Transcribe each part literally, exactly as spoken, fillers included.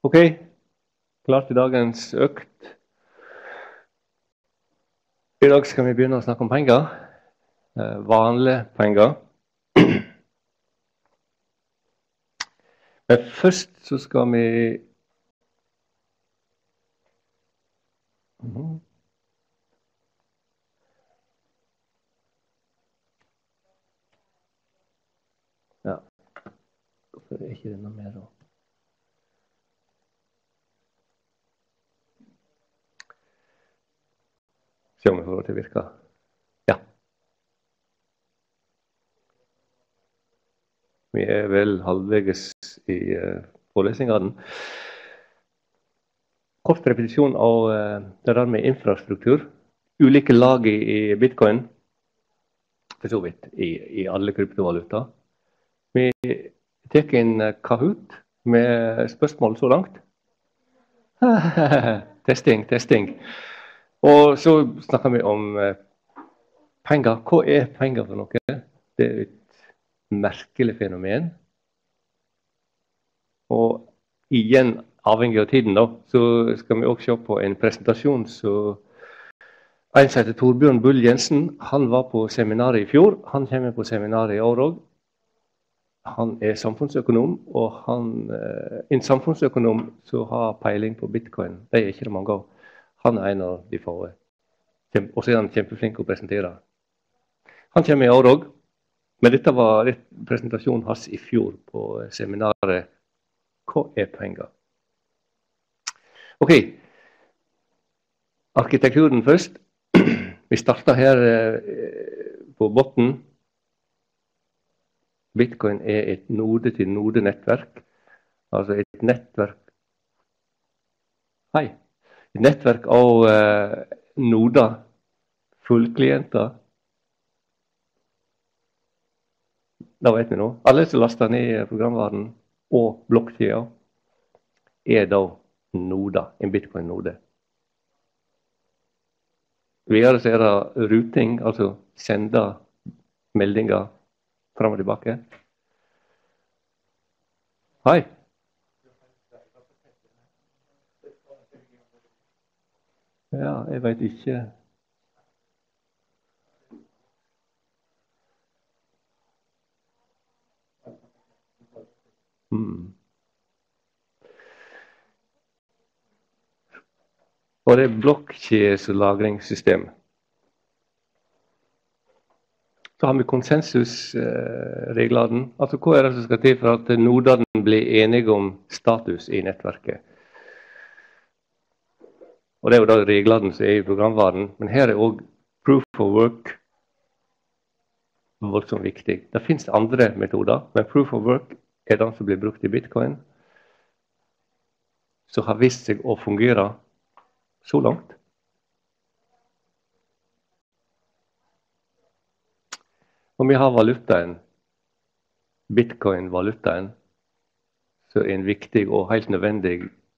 Ok, klart til dagens økt. I dag skal vi begynne å snakke om penger. Eh, vanlige penger. Men først så skal vi Mhm. Ja, hvorfor er ikke det noe mer da? Se om vi får det til å virke. Ja. Vi er vel halvveges i uh, forelesningene. Kort repetisjon av uh, det der med infrastruktur. Ulike lag i, i bitcoin. For så vidt i, i alle kryptovaluta. Vi tar en uh, Kahoot med spørsmål så langt. testing, testing. Og så snakker vi om uh, penger. Hva er penger for noe? Det er et merkelig fenomen. Og igjen, avhengig av tiden, da, så skal vi også se på en presentasjon som en som heter Torbjørn Bull Jensen. Han var på seminaret i fjor. Han kommer på seminaret i år òg. Han er samfunnsøkonom, og han, en samfunnsøkonom som har peiling på bitcoin, det er ikke det mange av. Han er en av de få. Og så er han kjempeflink å presentere. Han kommer i år òg. Men dette var litt presentasjonen hans i fjor på seminaret Hva er penger? Ok, arkitekturen først. Vi starter her på botten. Bitcoin er et node-til-node-nettverk. Altså et nettverk Hei. Et nettverk av uh, noder, fullklienter. Da vet vi nå. Alle som laster ned programvaren og blokkjeder er da noder, en bitcoin-node. Videre så er det routing, altså sende meldinger fram og tilbake. Hei. Ja, jeg vet ikke. Hmm. Og det er blokkjedelagringssystem. Så har vi konsensusreglene. Altså hva er det som skal til for at nodene blir enige om status i nettverket? Og det er jo da reglene som er i programvaren. Men her er også proof of work voldsomt viktig. Det finnes andre metoder, men proof of work er den som blir brukt i bitcoin, som har vist seg å fungere så langt. Og vi har valutaen, bitcoin-valutaen, som er en viktig og helt nødvendig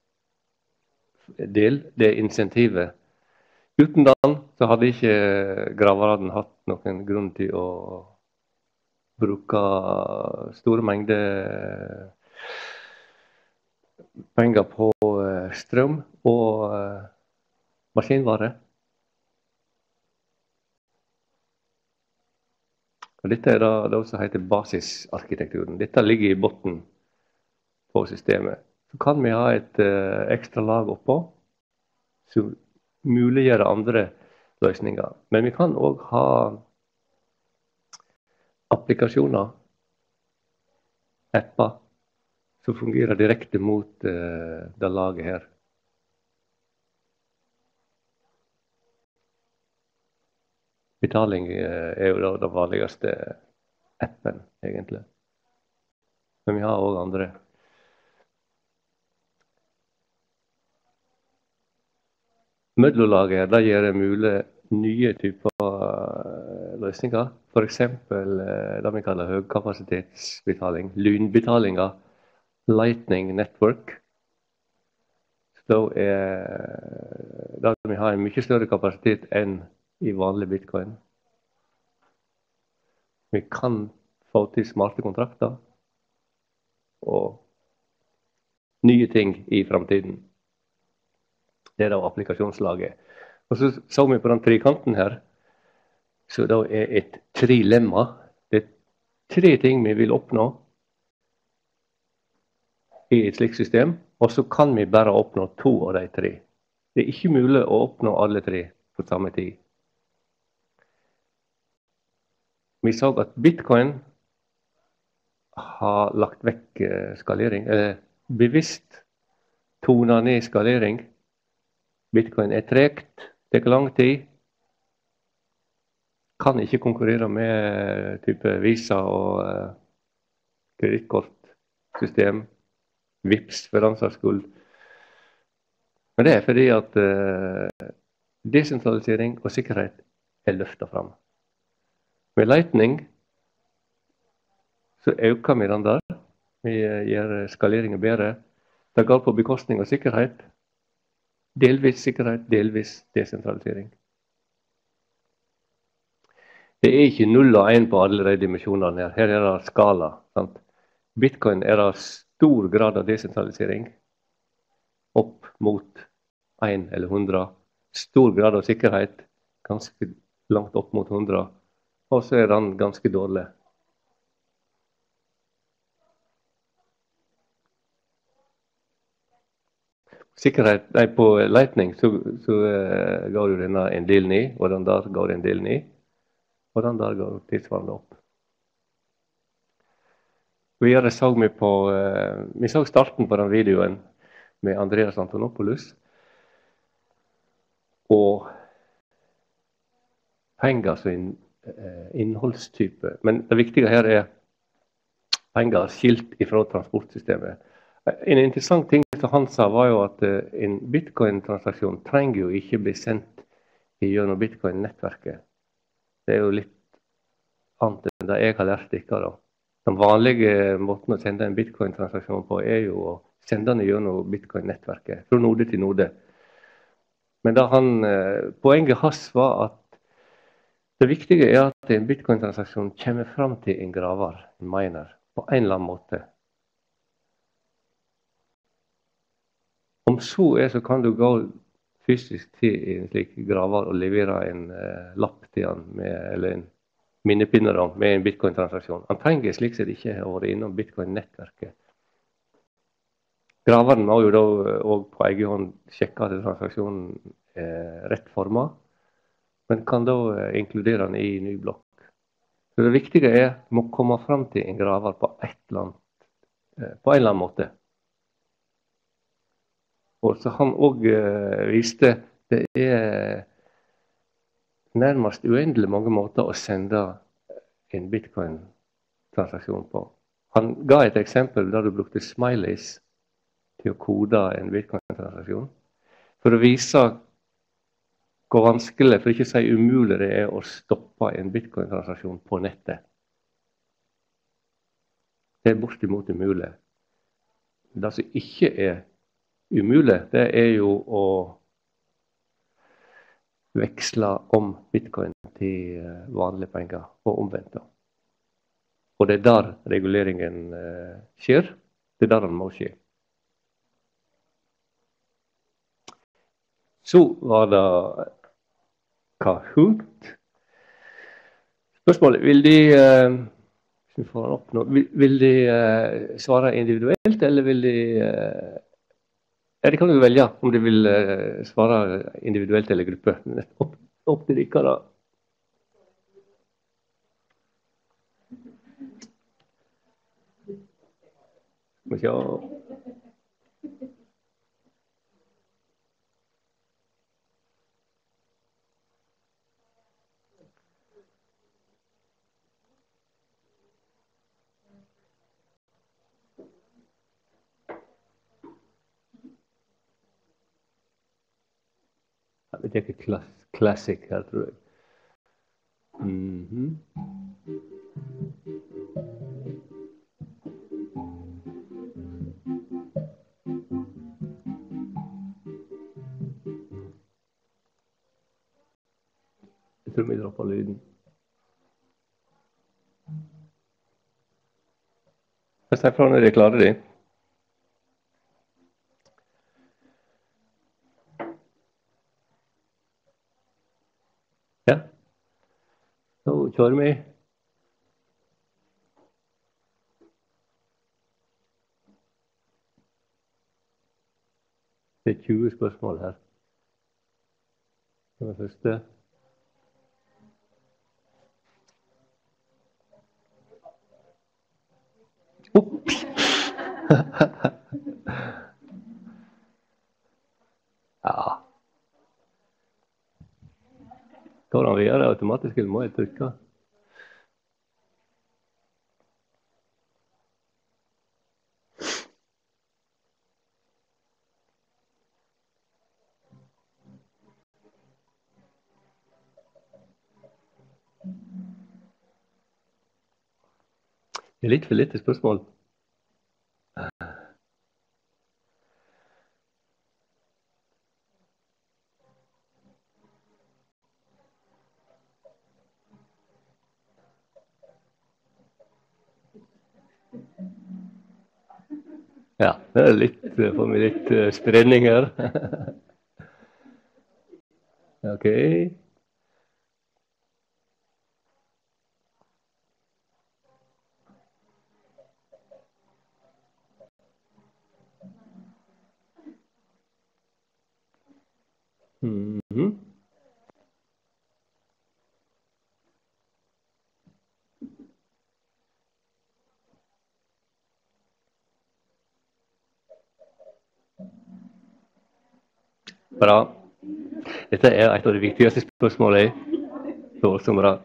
del, det er insentivet. Uten den så hadde ikke graverne hatt noen grunn til å bruke store mengder penger på strøm og maskinvare. Og dette er da det som heter basisarkitekturen. Dette ligger i botten på systemet. Så kan vi ha et uh, ekstra lag oppå, som muliggjør andre løsninger. Men vi kan også ha applikasjoner, apper, som fungerer direkte mot uh, det laget her. Betaling er jo da den vanligste appen, egentlig. Men vi har også andre. Mellomlaget det gjør det mulig nye typer løsninger. For eksempel det vi kaller høykapasitetsbetaling, lynbetalinger, Lightning Network. Så da er da vi har en mye større kapasitet enn i vanlig bitcoin. Vi kan få til smarte kontrakter og nye ting i fremtiden. Det er da applikasjonslaget. Og så så vi på den trikanten her, så da er et trilemma. Det er tre ting vi vil oppnå i et slikt system, og så kan vi bare oppnå to av de tre. Det er ikke mulig å oppnå alle tre på samme tid. Vi så at Bitcoin har lagt vekk skalering, eller bevisst tonet ned skalering. Bitcoin er tregt, det tar lang tid, kan ikke konkurrere med type Visa og uh, kredittkortsystem, Vipps for den saks skyld. Men det er fordi at uh, desentralisering og sikkerhet er løftet fram. Med Lightning så øker vi den der. Vi uh, gjør skaleringen bedre. Det går på bekostning av sikkerhet. Delvis sikkerhet, delvis desentralisering. Det er ikke null og en på alle de dimensjonene her. Her er det skala. Sant? Bitcoin er det stor grad av desentralisering. Opp mot en eller hundre. Stor grad av sikkerhet. Ganske langt opp mot hundre. Og så er den ganske dårlig. Sikkerhet, nei, på Lightning så, så uh, går jo denne en del ned, og den der går en del ned. Og den der går tilsvarende opp. Videre så vi på, uh, vi så starten på den videoen med Andreas Antonopoulos. Og penger som uh, innholdstype. Men det viktige her er penger skilt ifra transportsystemet. En interessant ting som han sa var jo at uh, en bitcoin-transaksjon trenger jo ikke bli sendt gjennom bitcoin-nettverket. Det er jo litt annet enn det jeg har lært ikke da. Den vanlige måten å sende en bitcoin-transaksjon på er jo å sende den gjennom bitcoin-nettverket, fra node til node. Men da han, uh, poenget hans var at det viktige er at en bitcoin-transaksjon kommer fram til en graver, en miner, på en eller annen måte. Om så er, så kan du gå fysisk til en slik graver og levere en uh, lapp til han, med, eller en minnepinne da, med en bitcoin-transaksjon. Han trenger slik sett ikke å være innom bitcoin-nettverket. Graveren må jo da også på egen hånd sjekke at transaksjonen er rett formet, men kan da uh, inkludere den i ny blokk. Så det viktige er at du må komme fram til en graver på, et eller annet, uh, på en eller annen måte. Og så han også uh, viste det er nærmest uendelig mange måter å sende en bitcoin-transaksjon på. Han ga et eksempel der du brukte smileys til å kode en bitcoin-transaksjon, for å vise hvor vanskelig, for ikke å si umulig det er å stoppe en bitcoin-transaksjon på nettet. Det er bortimot umulig. Det som ikke er umulig, det er jo å veksle om bitcoin til vanlige penger og omvendt. Og det er der reguleringen uh, skjer. Det er der den må skje. Så var det Kahoot. Spørsmålet, vil de, uh, hvis vi får den opp nå, vil, vil de uh, svare individuelt, eller vil de uh, Ja, det kan du velge om de vil uh, svare individuelt eller gruppe. Opp, opp til dere da. Må se. Vi tar klass, classic her, tror jeg. Mm-hmm. Jeg tror vi dropper lyden. Jeg sier fra når dere klarer det. kjører vi. Det er tjue spørsmål her. Det var første. Ops! Ja. Går han videre automatisk, eller må jeg trykke? Det er litt for lite spørsmål. Ja, det er litt, får vi litt uh, spredning her. Ok. Mhm. Bra. Dette er et av de viktigste spørsmålene. Så som bra.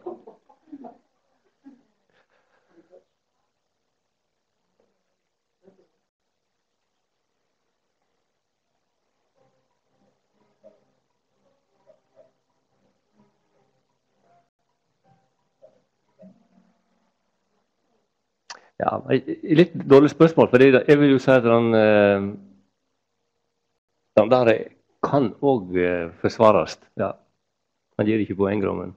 Ja, litt dårlig spørsmål, for jeg vil jo si at den, uh, den der kan også uh, forsvares. Ja. Han gir ikke poeng, men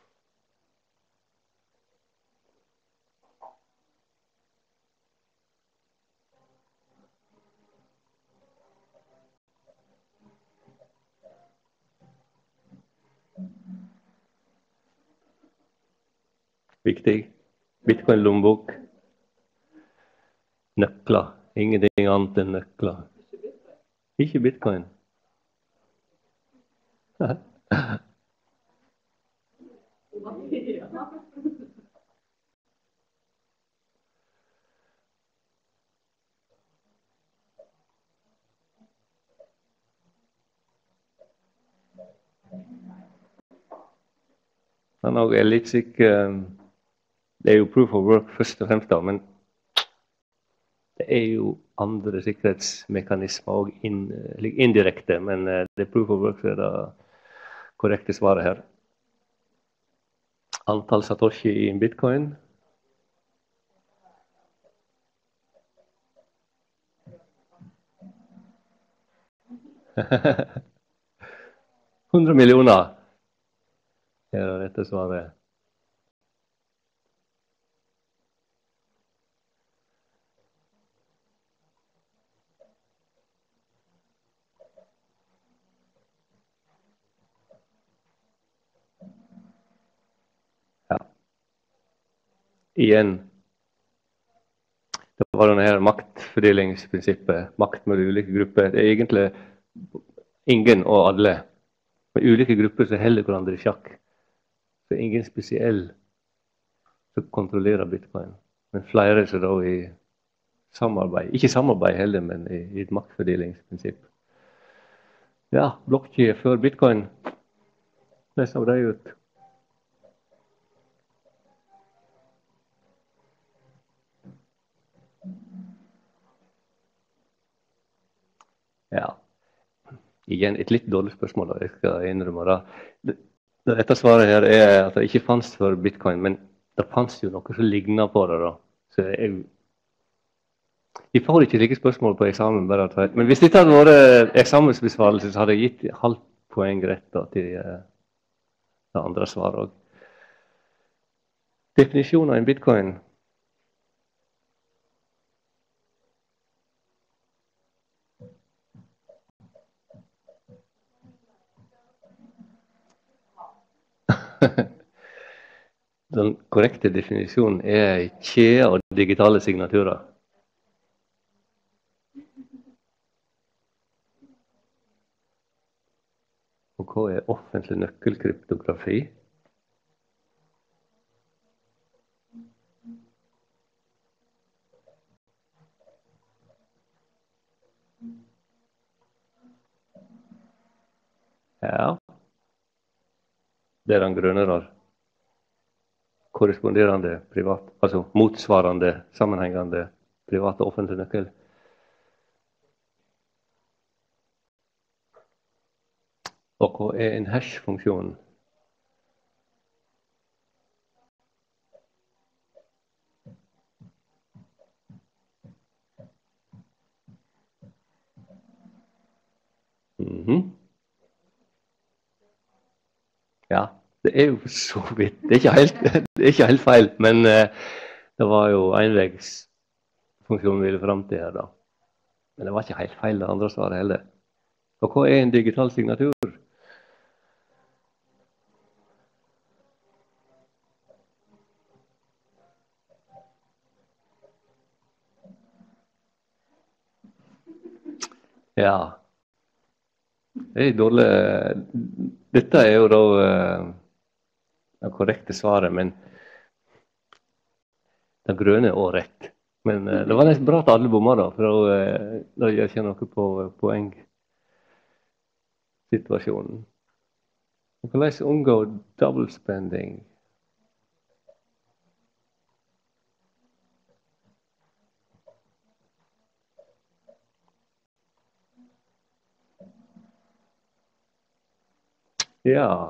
viktig. Bitcoin-lommebok. Nøkler. Ingenting annet enn nøkler. Ikke bitcoin. Han er litt sikker. Det er jo proof of work først og fremst, da, men det er jo andre sikkerhetsmekanismer og inn, indirekte, men det er proof of work som er det korrekte svaret her. Antall satoshi i en bitcoin. hundre millioner er det rette svaret. Ja. Igjen. Det var denne her maktfordelingsprinsippet. Makt mellom ulike grupper. Det er egentlig ingen og alle. Med ulike grupper som holder hverandre i sjakk. Så er ingen spesiell som kontrollerer bitcoin. Men flere som da i samarbeid. Ikke samarbeid heller, men i, i et maktfordelingsprinsipp. Ja, blokkjede før bitcoin. Det så det ut. Ja. Igjen et litt dårlig spørsmål, da. Jeg skal innrømme det. Det rette svaret her er at det ikke fantes for bitcoin, men det fantes jo noe som lignet på det, da. Så jeg, jeg får ikke like spørsmål på eksamen, bare at, men hvis dette hadde vært eksamensbesvarelse, så hadde jeg gitt halvt poeng rett da, til uh, det andre svaret også. Definisjonen av en bitcoin. Den korrekte definisjonen er kjede av digitale signaturer. Og hva er offentlig nøkkelkryptografi? Ja, det er den grønne der. Korresponderende privat, altså motsvarende, sammenhengende privat og offentlig nøkkel. Og hva er en hash-funksjon? Mhm. Ja, det er jo så vidt. Det er ikke helt, det er ikke helt feil, men uh, det var jo envegsfunksjonen vi ville fram til her da. Men det var ikke helt feil det andre svaret heller. Og hva er en digital signatur? Ja, det er dårlig. Dette er jo da uh, det korrekte svaret, men det grønne er også rett. Men uh, det var nesten bra at alle bommer da, for da uh, gjør ikke noe på uh, poengsituasjonen. Hvordan unngå double spending? Ja.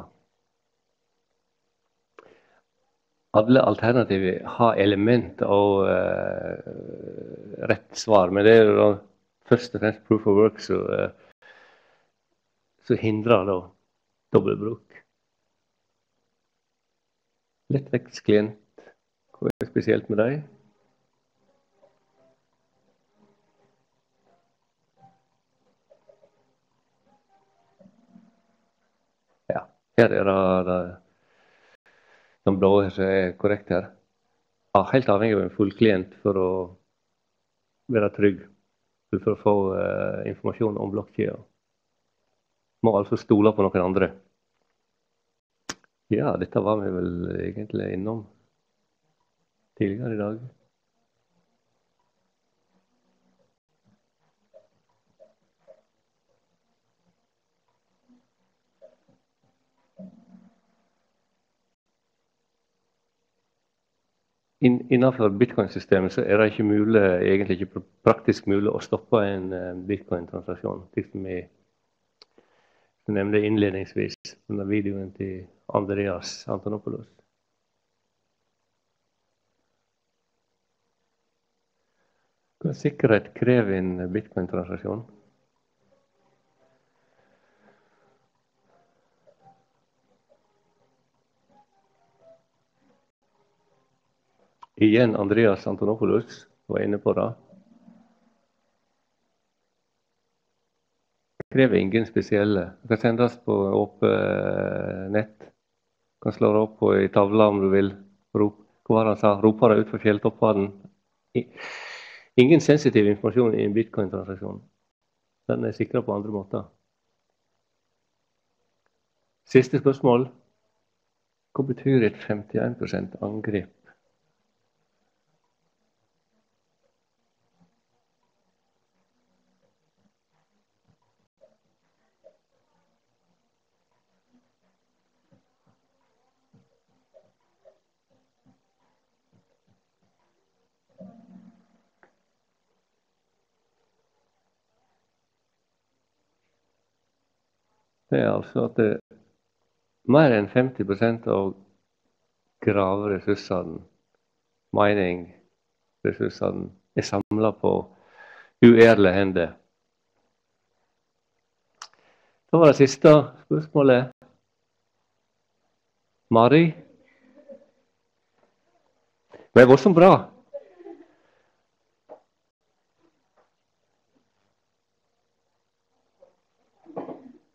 Alle alternativer har element av uh, rett svar, men det er jo da først og fremst proof of work som uh, så hindrer da dobbeltbruk. Lettvektsklient, hva er det spesielt med deg? Ja, her er det, det den blå som er korrekt her. Ja, helt avhengig av en full klient for å være trygg, for å få uh, informasjon om blokkjeden. Må altså stole på noen andre. Ja, dette var vi vel egentlig innom tidligere i dag. Innenfor bitcoin-systemet så er det ikke mulig, egentlig ikke praktisk mulig å stoppe en bitcoin-transaksjon, slik som vi nevnte innledningsvis under videoen til Andreas Antonopoulos. Hva sikkerhet krever en bitcoin-transaksjon? Igjen Andreas Antonopoulos var inne på det. Det krever ingen spesielle. Det kan sendes på åpent nett. Du kan slå det opp på i tavla om du vil. Rop, hva var det han sa? Roper det ut for fjelltoppene. Ingen sensitiv informasjon i en bitcoin-transaksjon. Den er sikret på andre måter. Siste spørsmål. Hva betyr et femtien prosent angrep? Det er altså at det, mer enn femti prosent av graveressursene, mining-ressursene, er samlet på uærlige hender. Så var det siste spørsmålet. Mari? Det er voldsomt bra.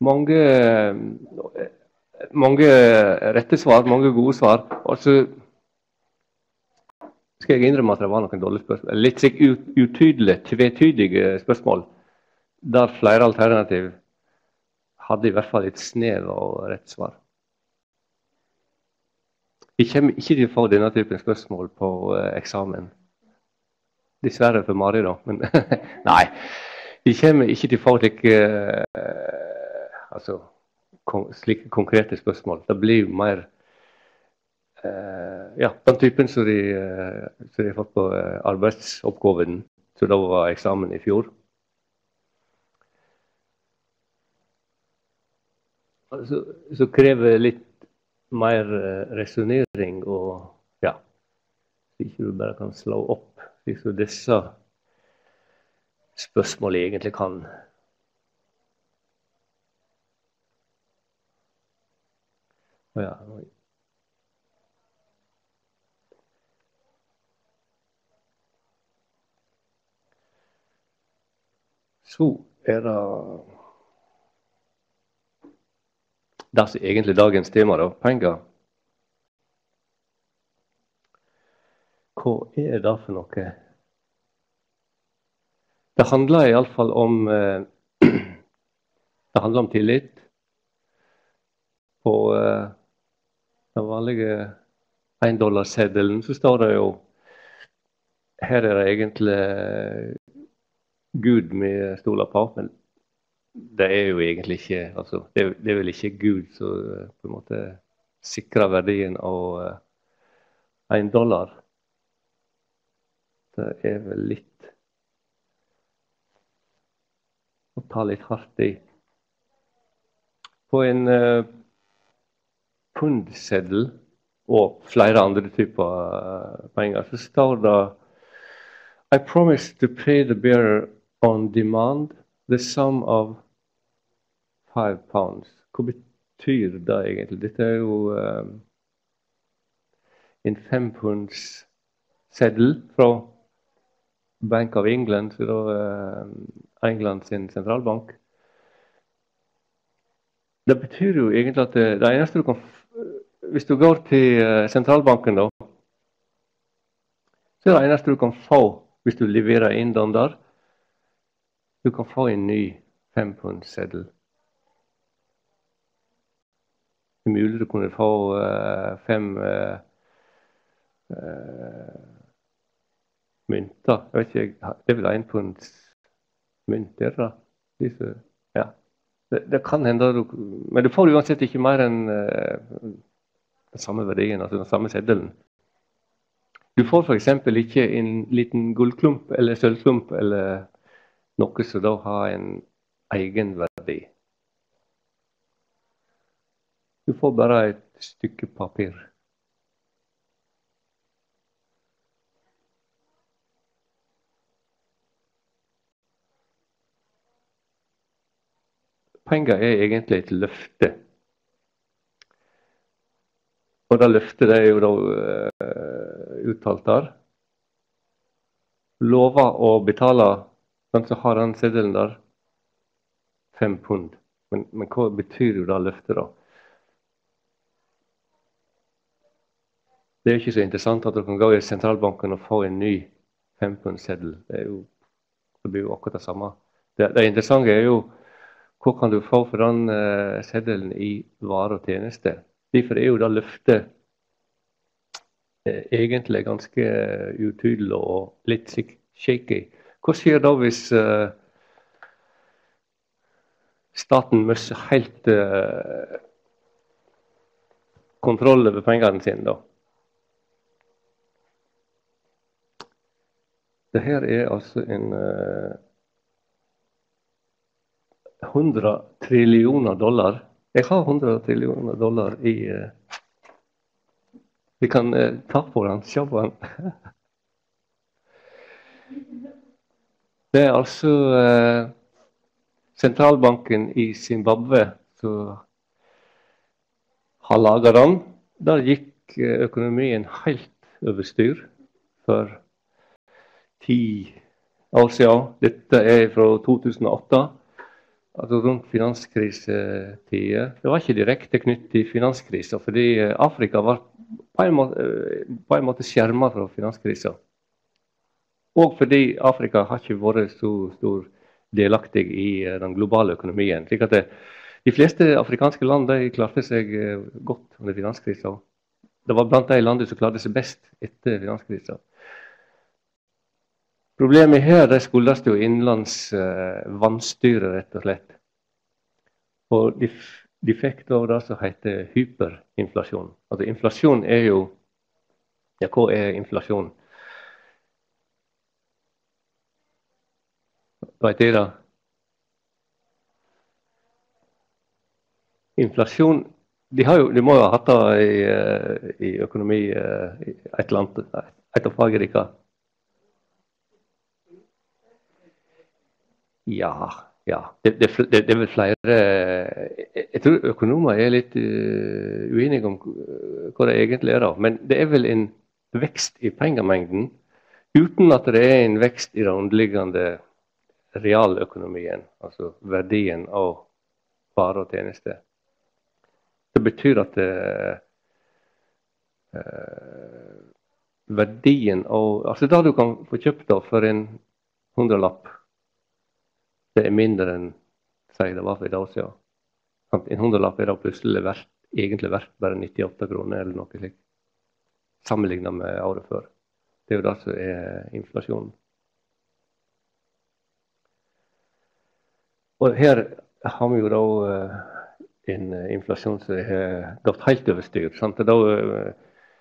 Mange, mange rette svar, mange gode svar. Altså, skal jeg innrømme at det var noen dårlige spørsmål. Litt slik utydelige, tvetydige spørsmål, der flere alternativ hadde i hvert fall et snev og rett svar. Jeg kommer ikke til å få denne typen spørsmål på uh, eksamen. Dessverre for Mari da, men nei. Jeg kommer ikke til å få slike, uh, altså, kon slike konkrete spørsmål. Det blir jo mer uh, ja, den typen som de, uh, som de har fått på uh, arbeidsoppgaven, så da var eksamen i fjor. Så, så krever litt mer uh, resonering og ja, så ikke du bare kan slå opp, slik som disse spørsmålene egentlig kan. Oh, ja. Så er det det er egentlig dagens tema, da, penger. Hva er det for noe? Det handler i alle fall om, eh, det handler om tillit. På eh, den vanlige en dollar seddelen så står det jo, her er det egentlig Gud vi stoler på, men det er jo egentlig ikke, altså, det, er, det er vel ikke Gud som på en måte sikrer verdien av uh, en dollar. Det er vel litt å ta litt hardt i. På en uh, pundseddel og flere andre typer uh, penger så står det I promise to pay the bearer on demand the sum of five pounds. Hva betyr det egentlig? Dette er jo um, en fempunds seddel fra Bank of England, så da uh, England sin sentralbank. Det betyr jo egentlig at det, det eneste du kan, hvis du går til uh, sentralbanken da, så er det eneste du kan få hvis du leverer inn den der, du kan få en ny fempundsseddel. Det er mulig du kunne få uh, fem uh, uh, mynter. Jeg vet ikke, det er vel en punds mynt, er det? Disse, ja. det, det kan hende, du, men du får uansett ikke mer enn uh, den samme verdien, altså den samme seddelen. Du får for eksempel ikke en liten gullklump eller sølvklump eller noe som da har en egen verdi. Du får bare et stykke papir. Penger er egentlig et løfte. Og det løftet det er jo da uh, uttalt der. Lover å betale den som har den seddelen der, fem pund. Men, men hva betyr jo det løftet da? Det er jo ikke så interessant at du kan gå i sentralbanken og få en ny fempundseddel. Det er jo, det blir jo akkurat det samme. Det, det interessante er jo, hva kan du få for den uh, seddelen i vare og tjeneste? Derfor er jo det løftet eh, egentlig ganske utydelig og litt shaky. Hva skjer da hvis uh, staten mister helt uh, kontroll over pengene sine da? Dette er altså en uh, hundre trillioner dollar. Jeg har hundre trillioner dollar i... Uh, vi kan uh, ta på den, se på den. Det er altså uh, sentralbanken i Zimbabwe som har laget den. Der gikk uh, økonomien helt over styr for ti år siden. Dette er fra to tusen og åtte. Altså rundt finanskrisetiden. Det var ikke direkte knyttet til finanskrisen, fordi Afrika var på en måte, på en måte skjermet fra finanskrisen. Og fordi Afrika har ikke vært så stor delaktig i den globale økonomien. Slik at det, de fleste afrikanske land de klarte seg godt under finanskrisen. Det var blant de landene som klarte seg best etter finanskrisen. Problemet her det skyldes jo innenlands eh, vannstyre, rett og slett. Og de, de fikk da det som heter hyperinflasjon. Altså inflasjon er jo, ja, hva er inflasjon? Vet dere det? Inflasjon, de, har jo, de må jo ha hatt det i, i økonomi et eller annet, et av fagene deres. Ja, ja. Det, det, det, det er vel flere. Jeg tror økonomer er litt uh, uenige om hva det egentlig er da. Men det er vel en vekst i pengemengden, uten at det er en vekst i den underliggende realøkonomien, altså verdien av varer og tjenester. Det betyr at uh, uh, verdien av, altså det du kan få kjøpt da for en hundrelapp, det er mindre enn sier det var for i dag siden. En hundrelapp er da plutselig verdt, egentlig verdt bare nittiåtte kroner eller noe slikt, sammenlignet med året før. Det er jo det som er inflasjonen. Og her har vi jo da uh, en inflasjon som er gått helt overstyrt. Sant? Da, uh,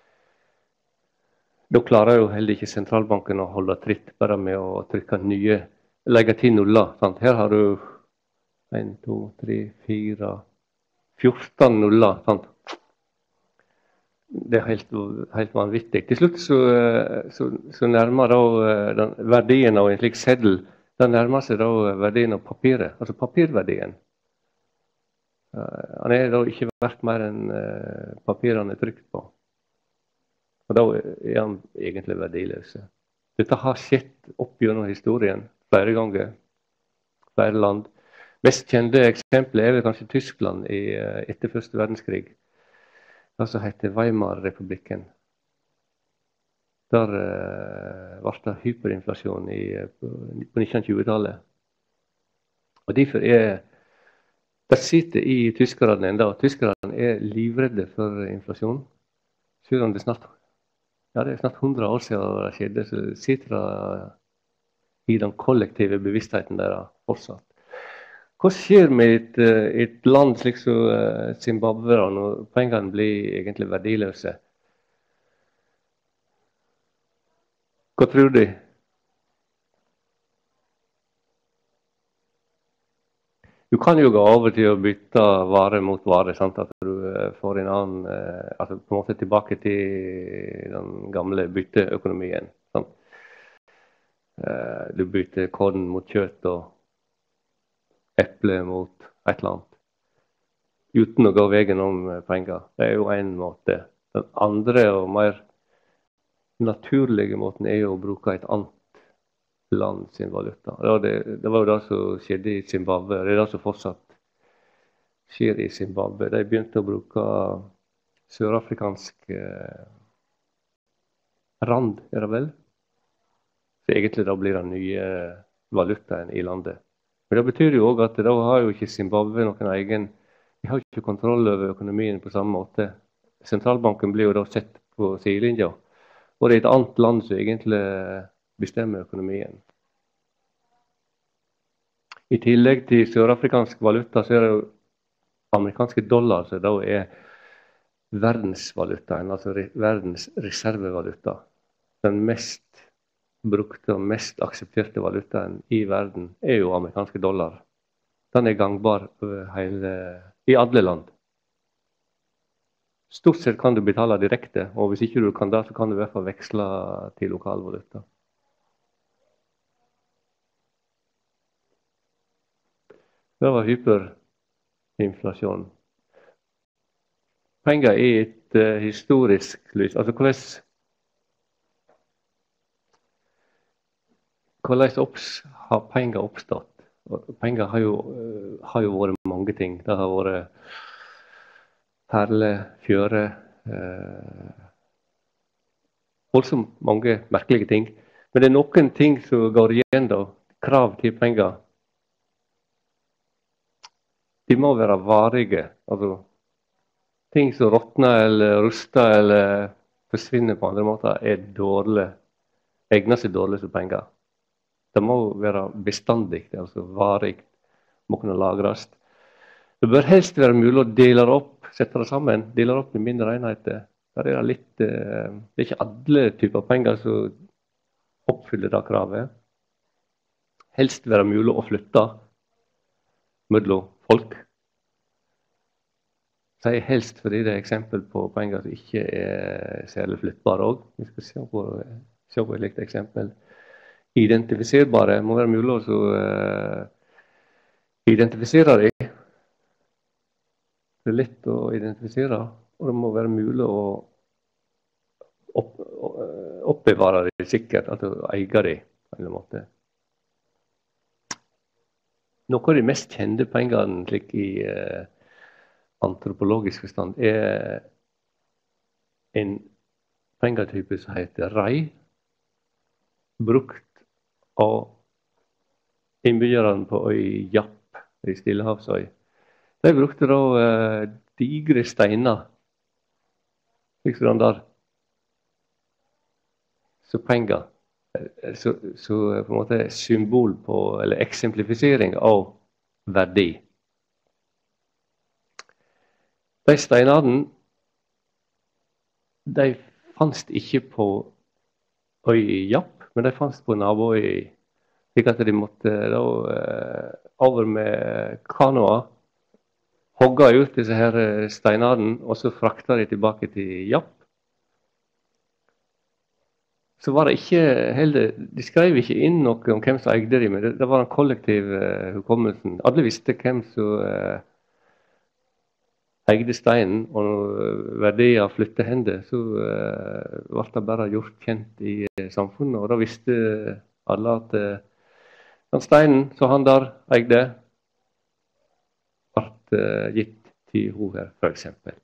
da klarer jo heller ikke sentralbanken å holde tritt bare med å trykke nye, legge til nuller. Sant? Her har du en, to, tre, fire, fjorten nuller. Sant? Det er helt, helt vanvittig. Til slutt så, så, så nærmer da den verdien av en slik seddel, den nærmer seg da verdien av papiret, altså papirverdien. Uh, han er da ikke verdt mer enn uh, papirene er trykt på. Og da er han egentlig verdiløs. Dette har skjedd opp gjennom historien flere ganger, flere land. Mest kjente eksempelet er vel kanskje Tyskland i, uh, etter første verdenskrig. Det som heter Weimar-republikken. Der uh, ble det hyperinflasjon i, på, på nittenhundretjuetallet. Og derfor er det sitter i tyskerne enda. Tyskerne er livredde for inflasjon. Selv om det snart, ja, det er snart hundre år siden det skjedde, så sitter det i den kollektive bevisstheten der fortsatt. Hva skjer med et, et land slik som Zimbabwe når pengene blir egentlig verdiløse? Hva tror du? Du kan jo gå over til å bytte vare mot vare, sant? At du får en annen, altså på en måte tilbake til den gamle bytteøkonomien. Sant? Du bytter korn mot kjøtt og eple mot et eller annet, uten å gå veien om penger. Det er jo en måte. Den andre og mer naturlige måten er jo å bruke et annet land sin valuta. Det var, det, det var jo det som skjedde i Zimbabwe. Det er det som fortsatt skjer i Zimbabwe. De begynte å bruke sørafrikansk eh, rand, er det vel? Så egentlig da blir det nye valutaen i landet. Men det betyr jo også at da har jo ikke Zimbabwe noen egen, de har ikke kontroll over økonomien på samme måte. Sentralbanken blir jo da sett på sidelinja. Og det er et annet land som egentlig bestemmer økonomien. I tillegg til sørafrikansk valuta så er det jo amerikanske dollar som da er verdensvalutaen, altså verdens reservevaluta. Den mest brukte og mest aksepterte valutaen i verden er jo amerikanske dollar. Den er gangbar over hele, i alle land. Stort sett kan du betale direkte, og hvis ikke du kan det, så kan du i hvert fall veksle til lokalvaluta. Det var hyperinflasjon. Penger er et uh, historisk lys. Altså, hvordan, hvordan opps, har penger oppstått? Penger har jo, uh, har jo vært mange ting. Det har vært perle, fjøre, uh, voldsomt mange merkelige ting. Men det er noen ting som går igjen da. Krav til penger. De må være varige. Altså, ting som råtner eller ruster eller forsvinner på andre måter, er dårlig. Egner seg dårlig som penger. Det må være bestandig, altså varig. Må kunne lagres. Det bør helst være mulig å dele det opp, sette det sammen, dele det opp i mindre enheter. Der er det litt, det er ikke alle typer penger som oppfyller det kravet. Helst være mulig å flytte mellom folk. Så jeg helst fordi det er eksempel på penger som ikke er særlig flyttbare også. Vi skal se på, se på et likt eksempel. Identifiserbare må være mulig å uh, identifisere dem. Det er lett å identifisere, og det må være mulig å opp, oppbevare dem sikkert, altså eie dem på en måte. Noe av de mest kjente pengene slik i uh, antropologisk forstand er en pengetype som heter rei, brukt av innbyggerne på øy Japp i Stillehavsøy. De brukte da eh, digre steiner, slik som den der, så penger, så, så på en måte symbol på, eller eksemplifisering av verdi. De steinene, de fanns ikke på øy Japp, men de fanns på naboøy, slik at de måtte da, eh, over med kanoer, hogga ut disse her steinene, og så frakta de tilbake til Japp. Så var det ikke heller, de skrev ikke inn noe om hvem som eide dem, men det, det var en kollektiv uh, hukommelsen. Alle visste hvem som uh, eide steinen, og når verdier flyttet hender, så uh, ble det bare gjort kjent i uh, samfunnet, og da visste alle at uh, den steinen som han der eide, ble uh, gitt til hun her, for eksempel.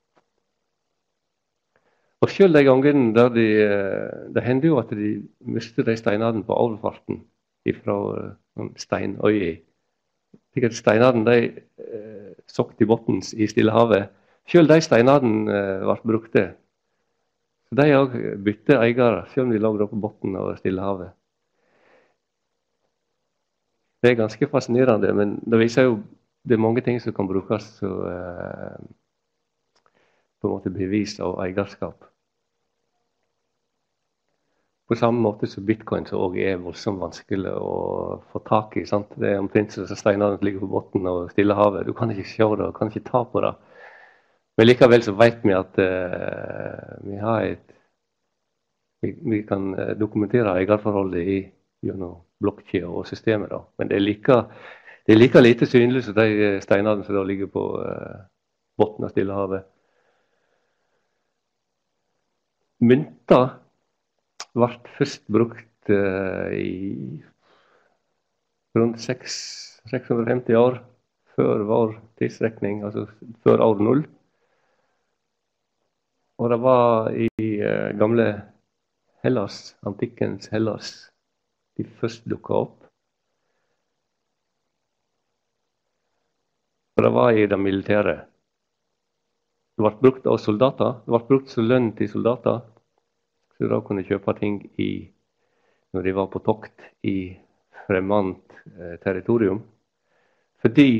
Og selv de gangene der de, uh, det hendte jo at de mistet de steinene på overfarten fra uh, steinøya. Slik at steinene de uh, såkk til bottens i Stillehavet. Selv de steinene uh, ble brukte. Så de også bytte eiere, selv om de lå på botten av Stillehavet. Det er ganske fascinerende, men det viser jo det er mange ting som kan brukes som uh, på en måte bevis av eierskap. På samme måte som bitcoin så også er voldsomt vanskelig å få tak i. Sant? Det er omtrent som steinene ligger på botten av Stillehavet. Du kan ikke se det, du kan ikke ta på det. Men likevel så vet vi at uh, vi har et vi, vi kan dokumentere eierforholdet i gjennom blokkjeder og systemer. Da. Men det er, like, det er like lite synlig som de steinene som da ligger på uh, botten av Stillehavet. Mynter ble først brukt uh, i rundt seks hundre og femti år før vår tidsrekning, altså før år null. Og det var i uh, gamle Hellas, antikkens Hellas, de først dukket opp. Og det var i det militære. Det ble brukt av soldater, det ble brukt som lønn til soldater, så de kunne kjøpe ting i, når de var på tokt i fremmed eh, territorium. Fordi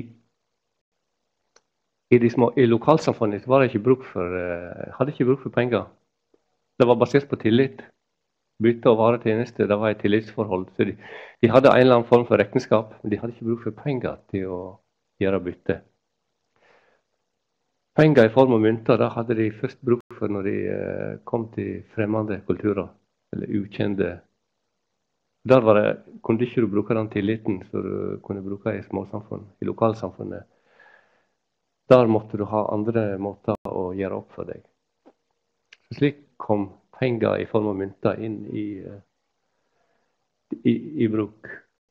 i, de små, i lokalsamfunnet var det ikke bruk for, eh, hadde ikke bruk for penger. Det var basert på tillit. Bytte og varetjeneste, det var et tillitsforhold. Så de, de hadde en eller annen form for regnskap, men de hadde ikke bruk for penger til å gjøre bytte. Penger i form av mynter, da hadde de først bruk for når de eh, kom til fremmede kulturer, eller ukjente. Der var det, kunne ikke du bruke den tilliten som du kunne bruke i småsamfunn, i lokalsamfunnet. Der måtte du ha andre måter å gjøre opp for deg. Så slik kom penger i form av mynter inn i, i, i bruk.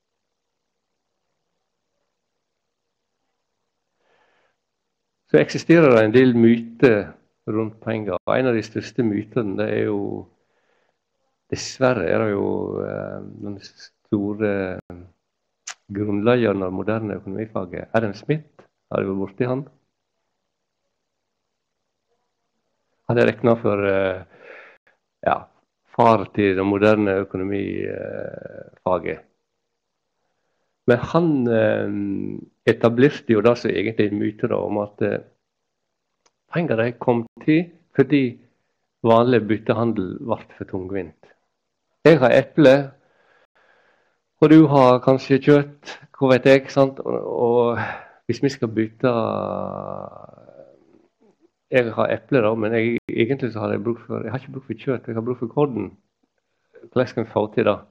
Så eksisterer det en del myter rundt penger. Og en av de største mytene det er jo dessverre er det jo eh, den store eh, grunnleggeren av moderne økonomifaget, Adam Smith, har jo vært borti han. Han er regnet for eh, ja, far til det moderne økonomifaget. Men han eh, etablerte jo det som egentlig er myter om at eh, penger de kom til fordi vanlig byttehandel ble for tungvint. Jeg har eple, og du har kanskje kjøtt, hva vet jeg, sant? Og, og hvis vi skal bytte Jeg har eple da, men jeg, egentlig så har jeg bruk for, jeg har ikke bruk for kjøtt, jeg har bruk for korden. Hvordan skal vi få til det?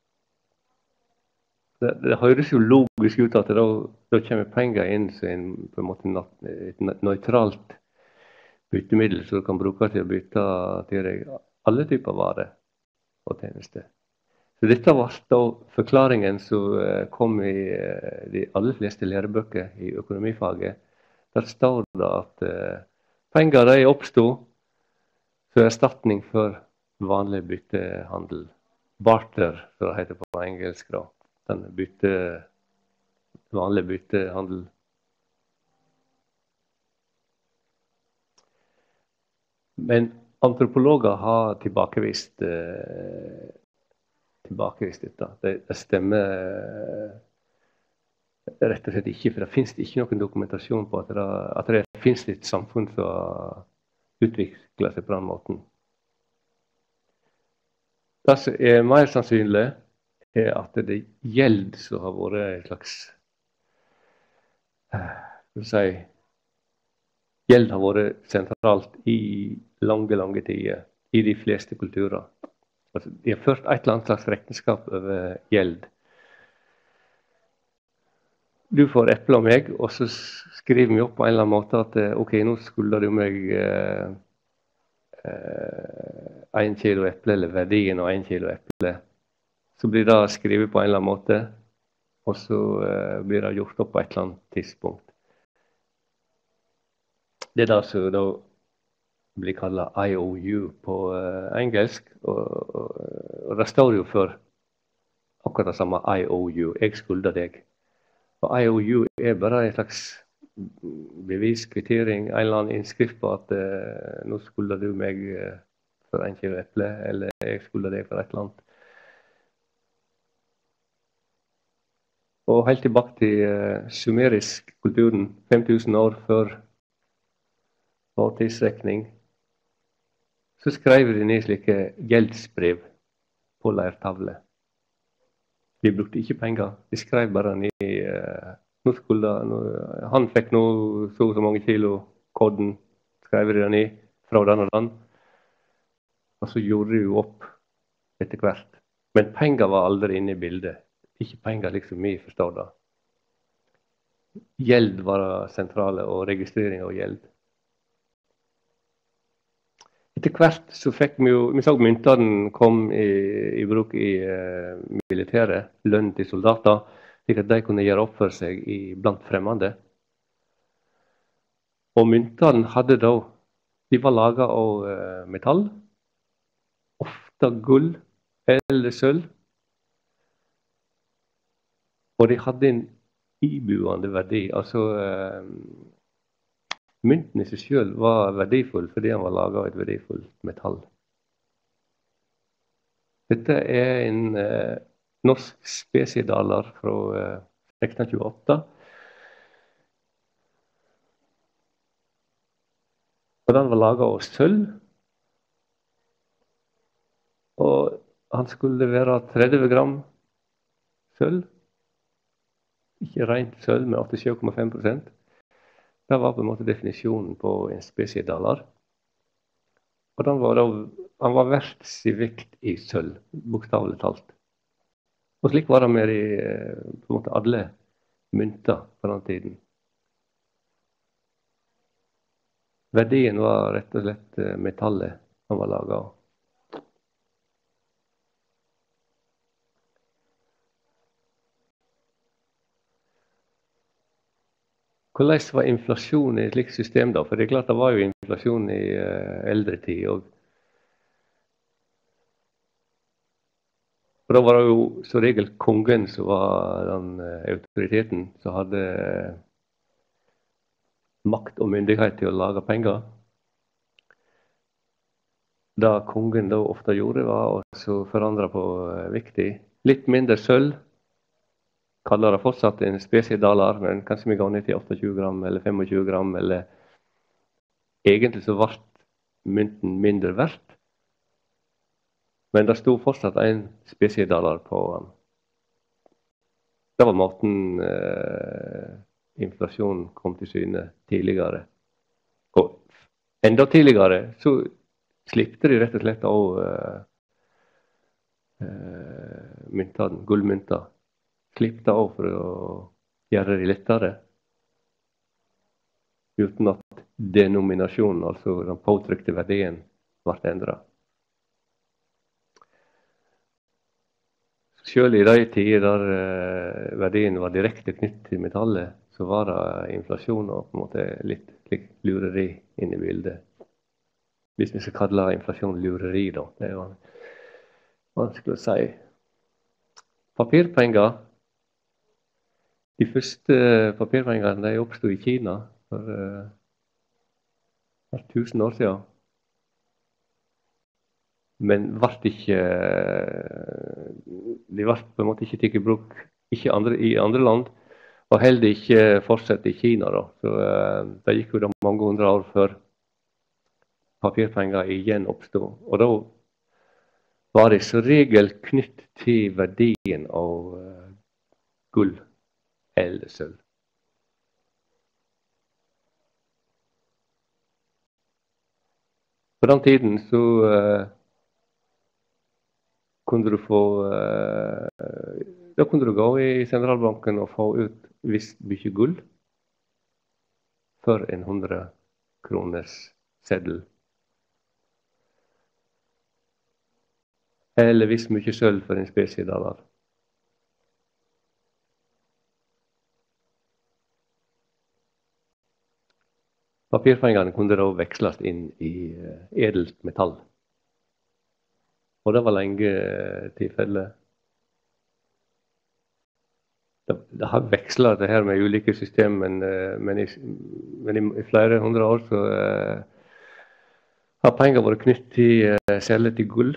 Det, det høres jo logisk ut at da, da kommer penger inn som en, på en måte et nøytralt byttemiddel som du kan bruke til å bytte til deg alle typer varer og tjenester. Så dette var da forklaringen som kom i de aller fleste lærebøker i økonomifaget. Der står det at uh, penger de oppstod som erstatning for vanlig byttehandel. Barter, som det heter på engelsk da. Den bytte, vanlig byttehandel. Men antropologer har tilbakevist, eh, tilbakevist dette. Det, det stemmer eh, rett og slett ikke, for det finnes ikke noen dokumentasjon på at det, at det finnes et samfunn som utvikler seg på den måten. Det som er mer sannsynlig, er at det gjeld som har vært en slags skal si, gjeld har vært sentralt i lange, lange tider i de fleste kulturer. Altså, de har ført et eller annet slags regnskap over gjeld. Du får eple av meg, og så skriver vi opp på en eller annen måte at ok, nå skulder du meg eh, eh, en kilo eple, eller verdien av en kilo eple. Så blir det skrevet på en eller annen måte, og så uh, blir det gjort opp på et eller annet tidspunkt. Det er det som da blir kallet I O U på uh, engelsk, og, og, og det står jo for akkurat det samme I O U, jeg skulder deg. Og I O U er bare en slags bevis, kvittering, en eller annen innskrift på at uh, nå skulder du meg uh, for en kilo eple, eller jeg skulder deg for et eller annet. Og helt tilbake til uh, sumerisk kulturen, fem tusen år før vår tidsrekning, så skrev de ned slike gjeldsbrev på leirtavle. De brukte ikke penger, de skrev bare ned uh, nå skulle, nå, han fikk nå så så mange kilo kodden, skrev de ned fra den og den, og så gjorde de jo opp etter hvert. Men penger var aldri inne i bildet. Ikke penger liksom vi forstår det. Gjeld var det sentrale, og registrering av gjeld. Etter hvert så fikk vi jo, vi så myntene kom i, i bruk i uh, militæret, lønn til soldater, slik at de kunne gjøre opp for seg i, blant fremmede. Og myntene hadde da, de var laget av uh, metall, ofte gull eller sølv, og de hadde en ibuende verdi. Altså, eh, mynten i seg selv var verdifull fordi den var laget av et verdifullt metall. Dette er en eh, norsk spesiedaler fra eh, seksten tjueåtte. Og den var laget av sølv. Og han skulle være tretti gram sølv. Ikke rent sølv, men åttisju komma fem prosent. Det var på en måte definisjonen på en spesiedaler. Og den var, da, han var verdt sin vekt i sølv, bokstavelig talt. Og slik var det med i, på en måte alle mynter på den tiden. Verdien var rett og slett metallet han var laget av. Hvordan var inflasjon i et slikt system da? For det er klart det var jo inflasjon i uh, eldre tid. Og Og da var det jo som regel kongen som var den autoriteten som hadde makt og myndighet til å lage penger. Det kongen da ofte gjorde, var å forandre på viktig. Litt mindre sølv, kaller det fortsatt en spesiedallar, men kanskje vi går ned til tjueåtte gram eller tjuefem gram, eller egentlig så ble mynten mindre verdt. Men det stod fortsatt en spesiedallar på den. Det var måten eh, inflasjonen kom til syne tidligere. Og enda tidligere så slippte de rett og slett av eh, eh, myntene, gullmynter. Slippte av for å gjøre det lettere. Uten at denominasjonen, altså den påtrykte verdien, ble endret. Selv i de tider der eh, verdien var direkte knyttet til metallet, så var det inflasjon og på en måte litt, litt lureri inne i bildet. Hvis vi skal kalle inflasjon lureri, da. Det er jo vanskelig å si. Papirpenger. De første papirpengene de oppstod i Kina for uh, tusen år siden. Men ble ikke, de ble på en måte ikke tatt i bruk ikke andre, i andre land, og heller ikke fortsatt i Kina. Da. Så uh, det gikk jo da mange hundre år før papirpenger igjen oppstod. Og da var det som regel knyttet til verdien av uh, gull eller sølv. På den tiden så uh, kunne du få uh, da kunne du gå i sentralbanken og få ut visst mye gull for en hundre kroners seddel. Eller visst mye sølv for en spesiedallar. Papirpengene kunne da veksles inn i uh, edelt metall. Og det var lenge tilfellet. Det, det har vekslet det her med ulike system, men, men, i, men i, i flere hundre år så uh, har penger vært knyttet til uh, celler til gull.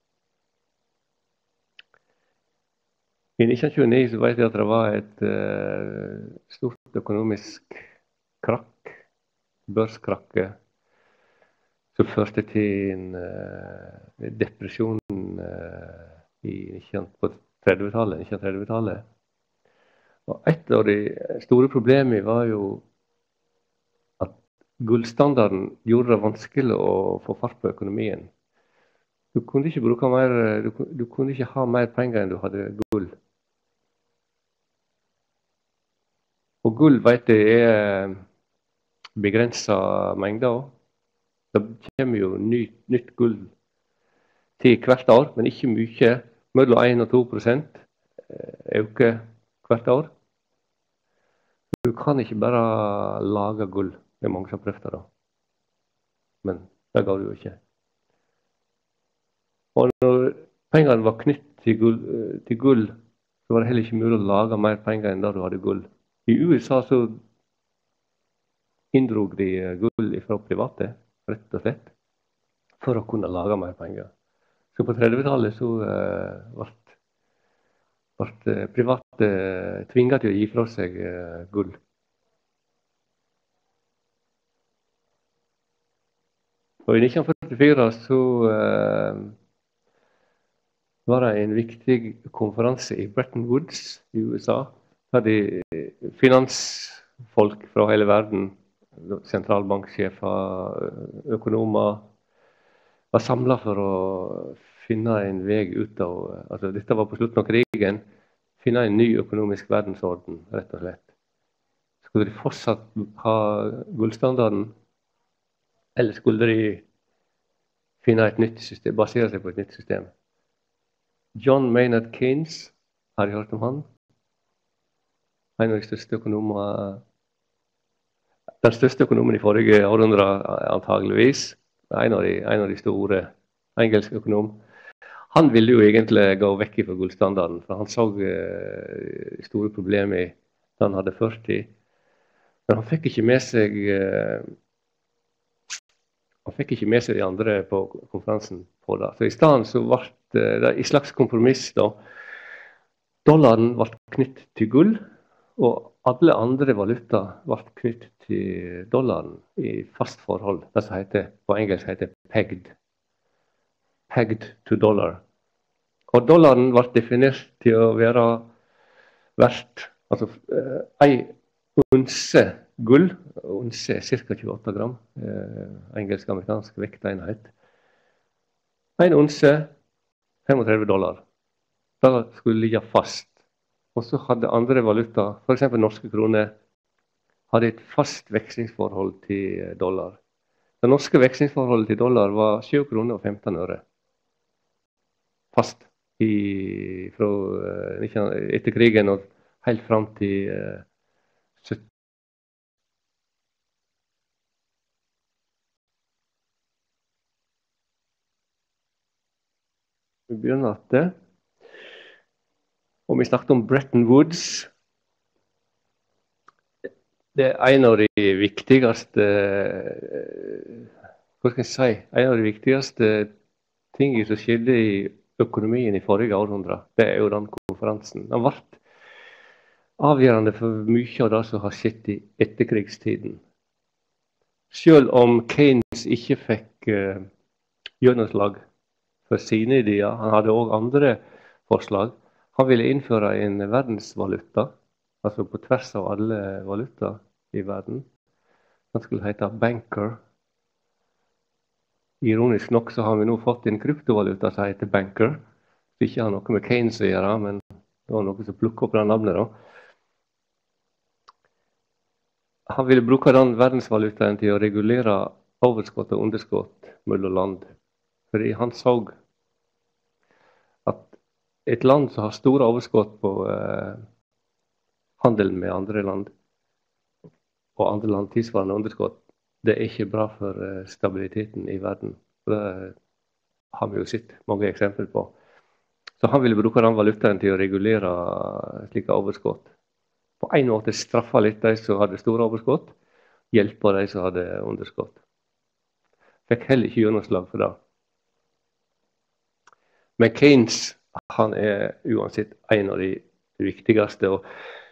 I nitten tjueni så vet jeg at det var et uh, stort økonomisk krakk, børskrakket, som førte til en uh, depresjon uh, i på trettitallet, nitten trettitallet. Og et av de store problemene var jo at gullstandarden gjorde det vanskelig å få fart på økonomien. Du kunne ikke bruke mer, du, du kunne ikke ha mer penger enn du hadde gull. Og gull, vet jeg, er begrenset mengder. Det kommer jo ny, nytt gull til hvert år, men ikke mye. Mellom én og to prosent øker hvert år. Du kan ikke bare lage gull. Det er mange som har prøvd det da. Men det går jo ikke. Og når pengene var knyttet til gull, til gull, så var det heller ikke mulig å lage mer penger enn da du hadde gull. I U S A så inndrog de gull fra private, rett og slett, for å kunne lage mer penger. Så på trettitallet så uh, ble private tvinget til å gi fra seg uh, gull. Og i nitten førtifire så uh, var det en viktig konferanse i Bretton Woods i U S A. Der de finansfolk fra hele verden, sentralbanksjefer, økonomer, var samlet for å finne en vei ut av, altså dette var på slutten av krigen, finne en ny økonomisk verdensorden, rett og slett. Skulle de fortsatt ha gullstandarden, eller skulle de finne et nytt system, basere seg på et nytt system? John Maynard Keynes, har jeg hørt om han? En av de største økonomer, den største økonomen i forrige århundre, antageligvis. En av de, en av de store, engelsk økonom. Han ville jo egentlig gå vekk fra gullstandarden, for han så uh, store problemer da han hadde ført i. Men han fikk ikke med seg uh, han fikk ikke med seg de andre på konferansen på det. Så i stedet så ble det i slags kompromiss da. Dollaren ble knyttet til gull, og alle andre valuta ble knyttet til dollaren i fast forhold. Det som heter, på engelsk heter pegged. Pegged to dollar. Og dollaren ble definert til å være verdt, altså eh, ei unse gull, unse er ca. tjueåtte gram, eh, engelsk-amerikansk vektenhet. En unse, femogtredve dollar. Det skulle ligge fast. Og så hadde andre valuta, for eksempel norske kroner, hadde et fast vekslingsforhold til dollar. Det norske vekslingsforholdet til dollar var sju kroner og femten øre. Fast i, fra, etter krigen og helt fram til uh, sytten. Vi begynner at det. Og vi snakket om Bretton Woods. Det er en av de viktigste, hva skal jeg si, en av de viktigste tingene som skjedde i økonomien i forrige århundre. Det er jo den konferansen. Den ble avgjørende for mye av det som har skjedd i etterkrigstiden. Selv om Keynes ikke fikk uh, gjennomslag for sine ideer, han hadde også andre forslag. Han ville innføre en verdensvaluta, altså på tvers av alle valuta i verden. Den skulle hete banker. Ironisk nok så har vi nå fått en kryptovaluta som heter banker. Det ikke har noe med Keynes å gjøre, men det var noe som plukket opp det navnet da. Han ville bruke den verdensvalutaen til å regulere overskudd og underskudd mellom land. Fordi han så at et land som har store overskudd på eh, handelen med andre land, og andre land tilsvarende underskudd, det er ikke bra for eh, stabiliteten i verden. Det har vi jo sett mange eksempler på. Så han ville bruke den valutaen til å regulere slike overskudd. På en måte straffa litt de som hadde store overskudd, hjelpa de som hadde underskudd. Fikk heller ikke gjennomslag for det. Men Keynes, han er uansett en av de viktigste. Og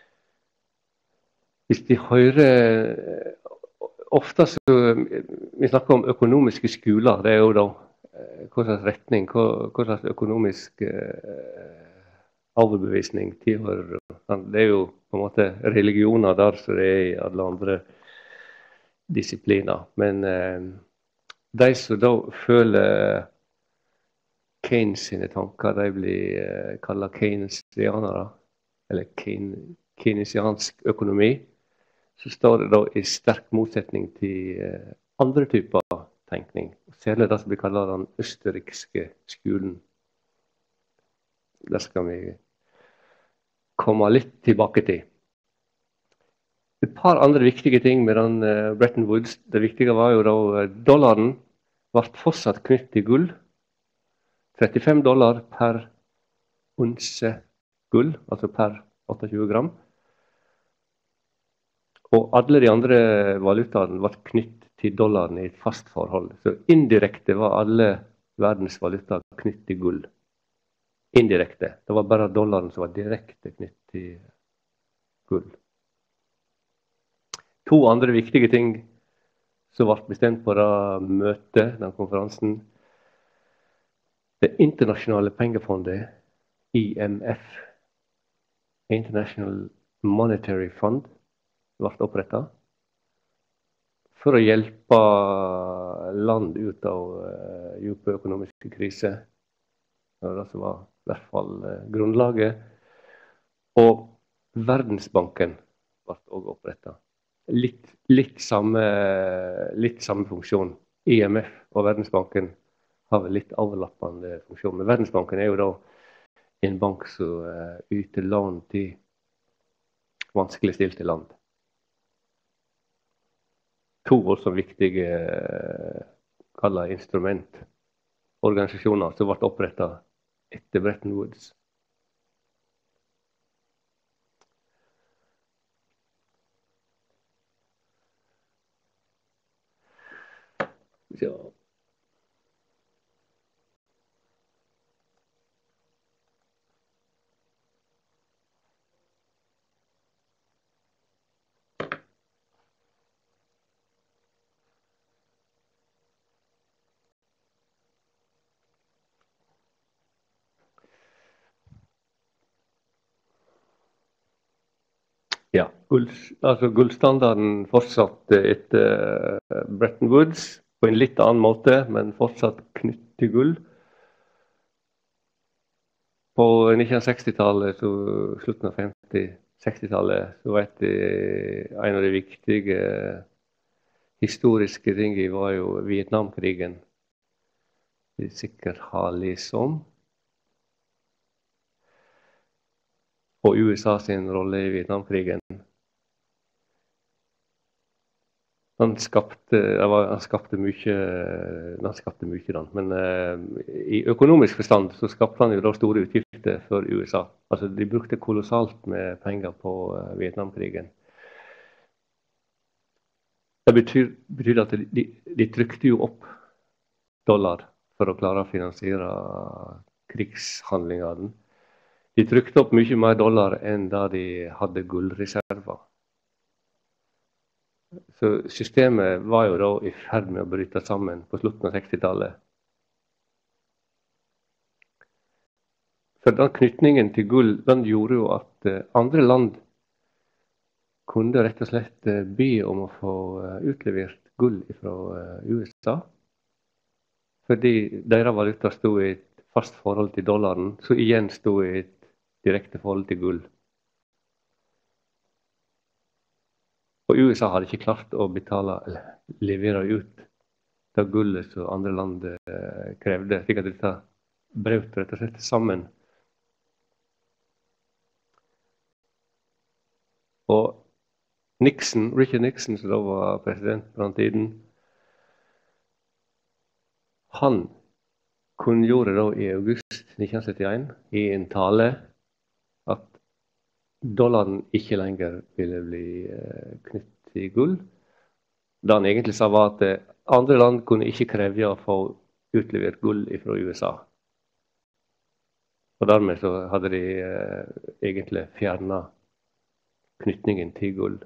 hvis de hører ofte så vi snakker om økonomiske skoler, det er jo da hva slags retning, hva, hva slags økonomisk eh, overbevisning tilhører. Det er jo på en måte religioner der som det er i alle andre disipliner. Men eh, de som da føler Keynes sine tanker, de blir eh, kallet keynesianere, eller keynesiansk økonomi, så står det da i sterk motsetning til eh, andre typer tenkning. Særlig det som blir kallet den østerrikske skolen. Det skal vi komme litt tilbake til. Et par andre viktige ting med den uh, Bretton Woods. Det viktige var jo da uh, dollaren ble fortsatt knyttet til gull. trettifem dollar per unse gull, altså per tjueåtte gram. Og alle de andre valutaene ble knyttet til dollaren i et fast forhold. Så indirekte var alle verdens valuta knyttet til gull. Indirekte. Det var bare dollaren som var direkte knyttet til gull. To andre viktige ting som ble bestemt på det møtet, den konferansen. Det internasjonale pengefondet, I M F, International Monetary Fund, ble opprettet for å hjelpe land ut av uh, dype økonomiske kriser. Det var det som var i hvert fall uh, grunnlaget. Og Verdensbanken ble også opprettet. Litt, litt, samme, litt samme funksjon. I M F og Verdensbanken har vel litt overlappende funksjon. Men Verdensbanken er jo da en bank som uh, yter lån til vanskelig stilte land. To også viktige uh, kallet instrument. Organisasjoner som ble opprettet etter Bretton Woods. Ja. Ja, gull, altså gullstandarden fortsatte etter Bretton Woods på en litt annen måte, men fortsatt knyttet til gull. På nittensekstitallet, så slutten av femti-sekstitallet, så var det en av de viktige historiske tingene var jo Vietnamkrigen. Vi sikkert har lest om. Og U S A sin rolle i Vietnamkrigen. Han skapte, han skapte mye, han skapte mye da, men uh, i økonomisk forstand så skapte han jo da store utgifter for U S A. Altså de brukte kolossalt med penger på uh, Vietnamkrigen. Det betyr, betyr at de, de trykte jo opp dollar for å klare å finansiere krigshandlingene. De trykte opp mye mer dollar enn da de hadde gullreserver. Så systemet var jo da i ferd med å bryte sammen på slutten av sekstitallet. For den knytningen til gull, den gjorde jo at andre land kunne rett og slett be om å få utlevert gull fra U S A. Fordi deres valuta stod i et fast forhold til dollaren, så igjen stod i et direkte forhold til gull. Og U S A hadde ikke klart å betale eller levere ut det gullet som andre land eh, krevde, slik at dette brøt rett og slett sammen. Og Nixon, Richard Nixon, som da var president på den tiden, han kunngjorde da i august nitten syttien i en tale at dollaren ikke lenger ville bli eh, knyttet til gull. Det han egentlig sa var at eh, andre land kunne ikke kreve å få utlevert gull fra U S A. Og dermed så hadde de eh, egentlig fjernet knytningen til gull.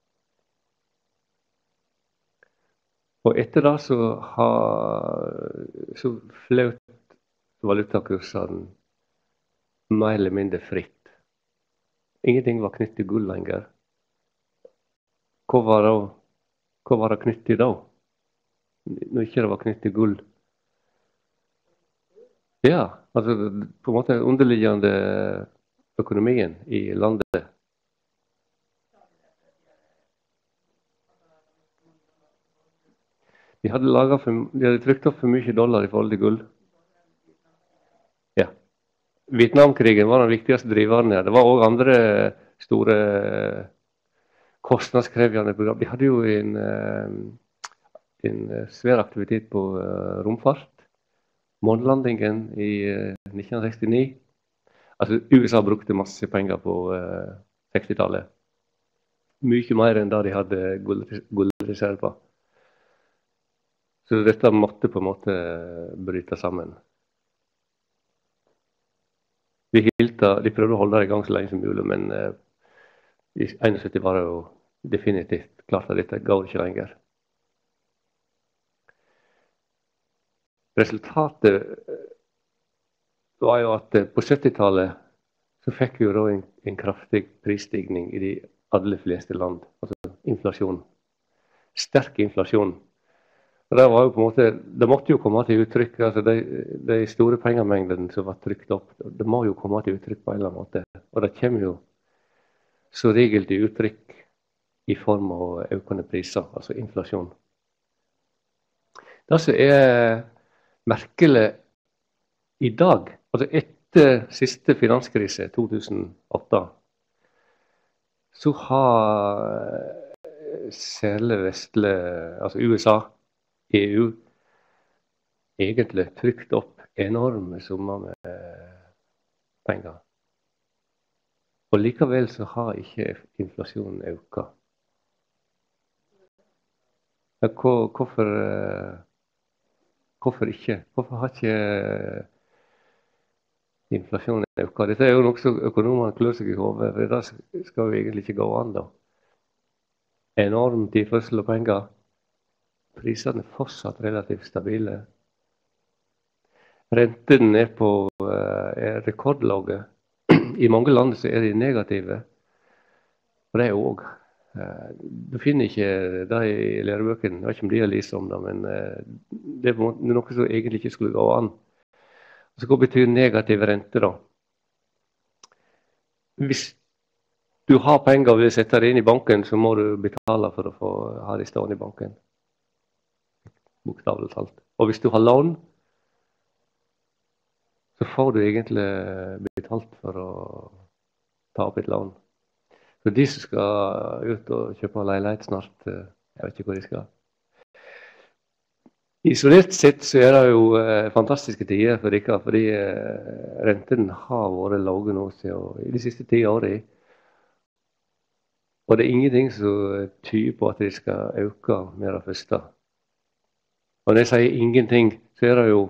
Og etter det så, har, så fløt valutakursene mer eller mindre fritt. Ingenting var knyttet til gull lenger. Hva var det, hva var det knyttet til da? Når ikke det var knyttet til gull. Ja, altså på en måte underliggende økonomien i landet. De hadde, laget for, de hadde trykt opp for mye dollar i forhold til gull. Ja. Vietnamkrigen var den viktigste driveren her. Det var også andre store kostnadskrevende program. De hadde jo en, en svær aktivitet på romfart. Månelandingen i nitten sekstini. Altså U S A brukte masse penger på sekstitallet. Mye mer enn da de hadde gullreserver. Så dette måtte på en måte bryte sammen. De, hilta, de prøvde å holde det i gang så lenge som mulig, men eh, i syttién var det jo definitivt klart at dette går ikke lenger. Resultatet var jo at på syttitallet så fikk vi jo da en, en kraftig prisstigning i de aller fleste land. Altså inflasjon. Sterk inflasjon. Og det, var jo på en måte, det måtte jo komme til uttrykk, altså de, de store pengemengdene som var trykt opp, det må jo komme til uttrykk på en eller annen måte. Og det kommer jo så regel til uttrykk i form av økende priser, altså inflasjon. Det som er merkelig i dag, altså etter siste finanskrise, to tusen åtte, så har særlig vestlig, altså U S A, E U egentlig trykt opp enorme summer med penger. Og likevel så har ikke inflasjonen økt. Hvorfor, hvorfor ikke? Hvorfor har ikke inflasjonen økt? Dette er jo noe som økonomene klør seg i hodet, for det skal jo egentlig ikke gå an da. Enorm tilførsel av penger. Prisene er fortsatt relativt stabile. Renten er på er rekordlave. I mange land så er de negative. Og det er jo også. Du finner ikke det i lærebøkene. Jeg vet ikke om de har lyst om det, men det er noe som egentlig ikke skulle gå an. Så hva betyr negativ rente da? Hvis du har penger og vil sette det inn i banken, så må du betale for å få ha det stående i banken. Bokstavelig talt. Og hvis du har lån, så får du egentlig betalt for å ta opp et lån. Så de som skal ut og kjøpe leilighet snart, jeg vet ikke hvor de skal. Isolert sett så er det jo eh, fantastiske tider for dere, fordi eh, renten har vært lave nå i de siste ti årene. Og det er ingenting som tyder på at de skal øke med det første. Og når jeg sier ingenting, så er det jo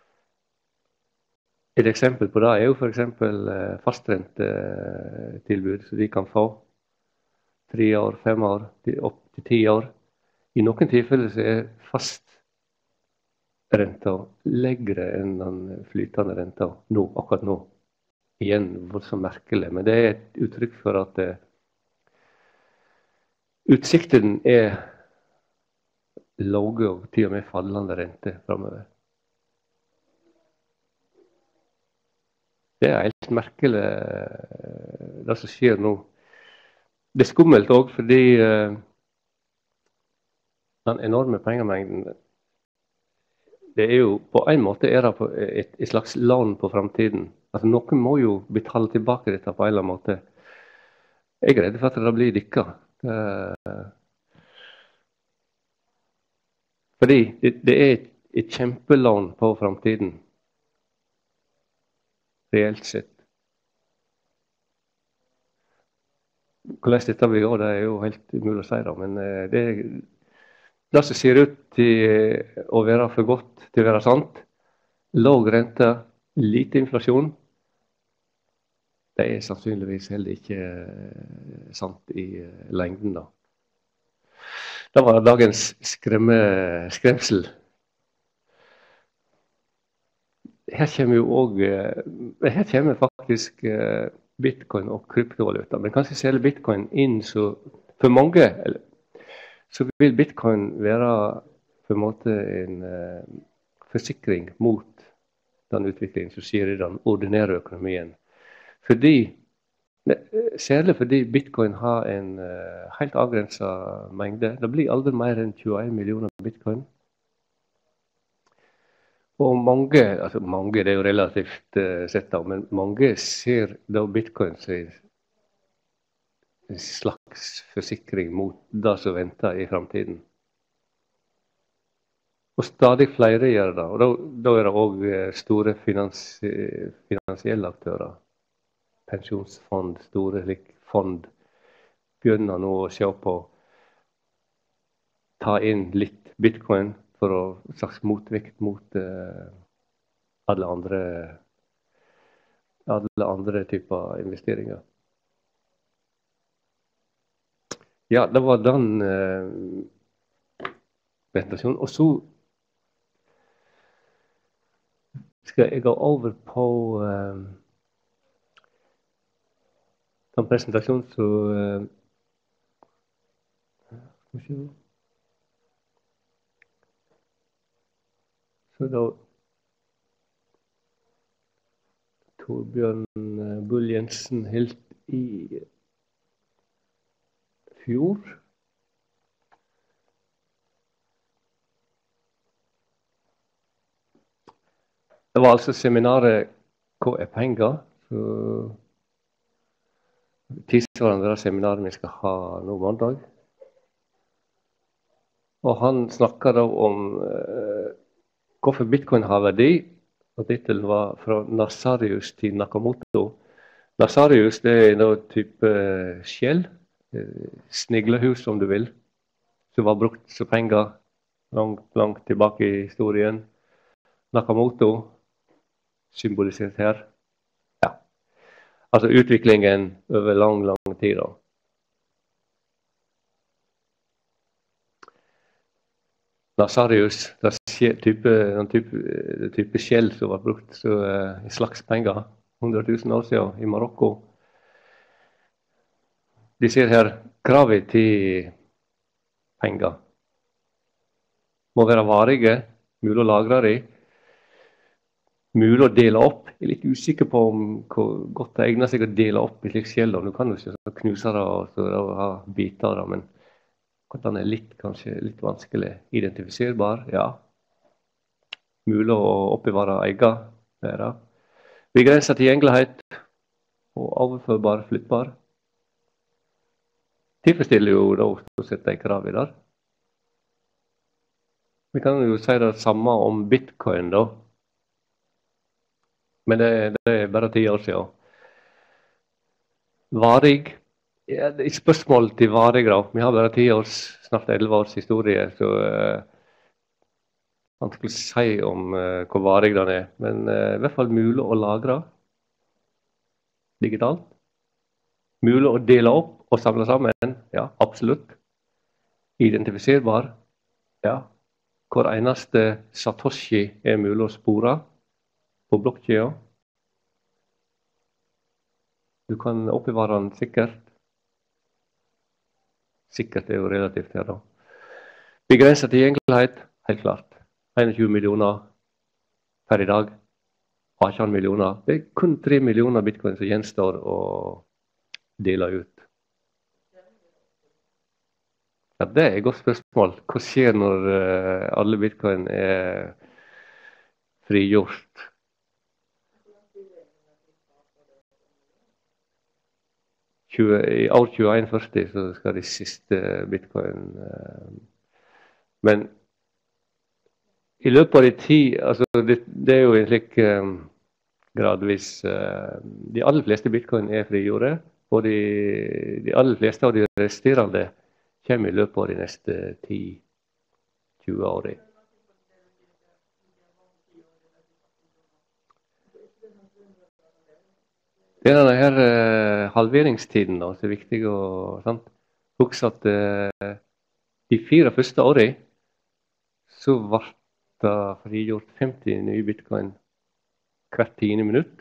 et eksempel på det er jo for eksempel fastrentetilbud som de kan få. Tre år, fem år, opp til ti år. I noen tilfeller så er fastrenta legere enn den flytende renta nå, akkurat nå. Igjen voldsomt merkelig, men det er et uttrykk for at uh, utsikten er lave og til og med fallende rente fremover. Det er helt merkelig, det som skjer nå. Det er skummelt også, fordi uh, den enorme pengemengden, det er jo på en måte er det et, et slags lån på fremtiden. Altså, noen må jo betale tilbake dette på en eller annen måte. Jeg er redd for at det blir dykket. Uh, fordi det, det er et, et kjempelån på fremtiden. Reelt sett. Hvordan dette vil gå, det er jo helt umulig å si da, men det, det som ser ut til å være for godt til å være sant, lav rente, lite inflasjon, det er sannsynligvis heller ikke sant i lengden da. Det var dagens skremme, skremsel. Her kommer jo også, her kommer faktisk bitcoin og kryptovaluta, men kanskje særlig bitcoin inn, så for mange, så vil bitcoin være på en måte en uh, forsikring mot den utviklingen som skjer i den ordinære økonomien. Fordi, særlig fordi bitcoin har en uh, helt avgrenset mengde. Det blir aldri mer enn tjueen millioner bitcoin. Og mange, altså mange, det er jo relativt uh, sett da, men mange ser da bitcoin som en slags forsikring mot det som venter i fremtiden. Og stadig flere gjør det, og da, da er det også store finansi finansielle aktører. Pensjonsfond, store fond, begynner nå å se på ta inn litt bitcoin for å slags motvekt mot uh, alle andre alle andre typer investeringer. Ja, det var den uh, presentasjonen. Og så skal jeg gå over på uh, den presentasjonen som uh, Så da Torbjørn Bull Jensen helt i fjor. Det var altså seminaret Hva er penger? Så tilsvarende det seminaret vi skal ha nå mandag. Og han snakket da om uh, hvorfor bitcoin har verdi, Og tittelen var 'Fra Nasarius til Nakamoto'. Nasarius det er en type skjell, sniglehus om du vil, som var brukt som penger langt, langt tilbake i historien. Nakamoto, symbolisert her. Ja. Altså utviklingen over lang, lang tid. Da. Nasarius, det er type, en type, type skjell som var brukt som en slags penger hundre tusen år siden i Marokko. De ser her kravet til penger. Må være varige, mulig å lagre dem. Mulig å dele opp. Jeg er litt usikker på om hvor godt det egner seg å dele opp i slik skjell. Du kan jo ikke knuse det og, og ha biter, men den er litt, kanskje litt vanskelig identifiserbar. Ja. Mulig å oppbevare egen. Det er det. Begrenset tilgjengelighet og overførbar, flyttbar. Tilfredsstiller jo da å sette en krav i der. Vi kan jo si det samme om bitcoin da. Men det, det er bare ti år siden. Varig. Ja, det er et spørsmål til varig da. Vi har bare ti års, snart elleve års historie, så uh, man skulle si om uh, hvor varig den er. Men uh, i hvert fall mulig å lagre digitalt. Mulig å dele opp og samle sammen. Ja, absolutt. Identifiserbar. Ja. Hvor eneste Satoshi er mulig å spore på blokkjeden. Du kan oppbevare den sikkert. Sikkert er jo relativt her da. Begrenset tilgjengelighet, helt klart. tjueen millioner per i dag. atten millioner. Det er kun tre millioner bitcoin som gjenstår å dele ut. Ja, det er et godt spørsmål. Hva skjer når uh, alle bitcoin er frigjort? tjue, I år tjueen førti så skal de siste bitcoin uh, men i løpet av de ti, altså det, det er jo en slik um, gradvis uh, de aller fleste bitcoin er frigjorde, og de, de aller fleste av de resterende kommer i løpet av de neste ti til tjue årene. Det er denne her uh, halveringstiden da, som er viktig å huske at uh, de fire første årene så ble det frigjort femti nye bitcoin hvert tiende minutt.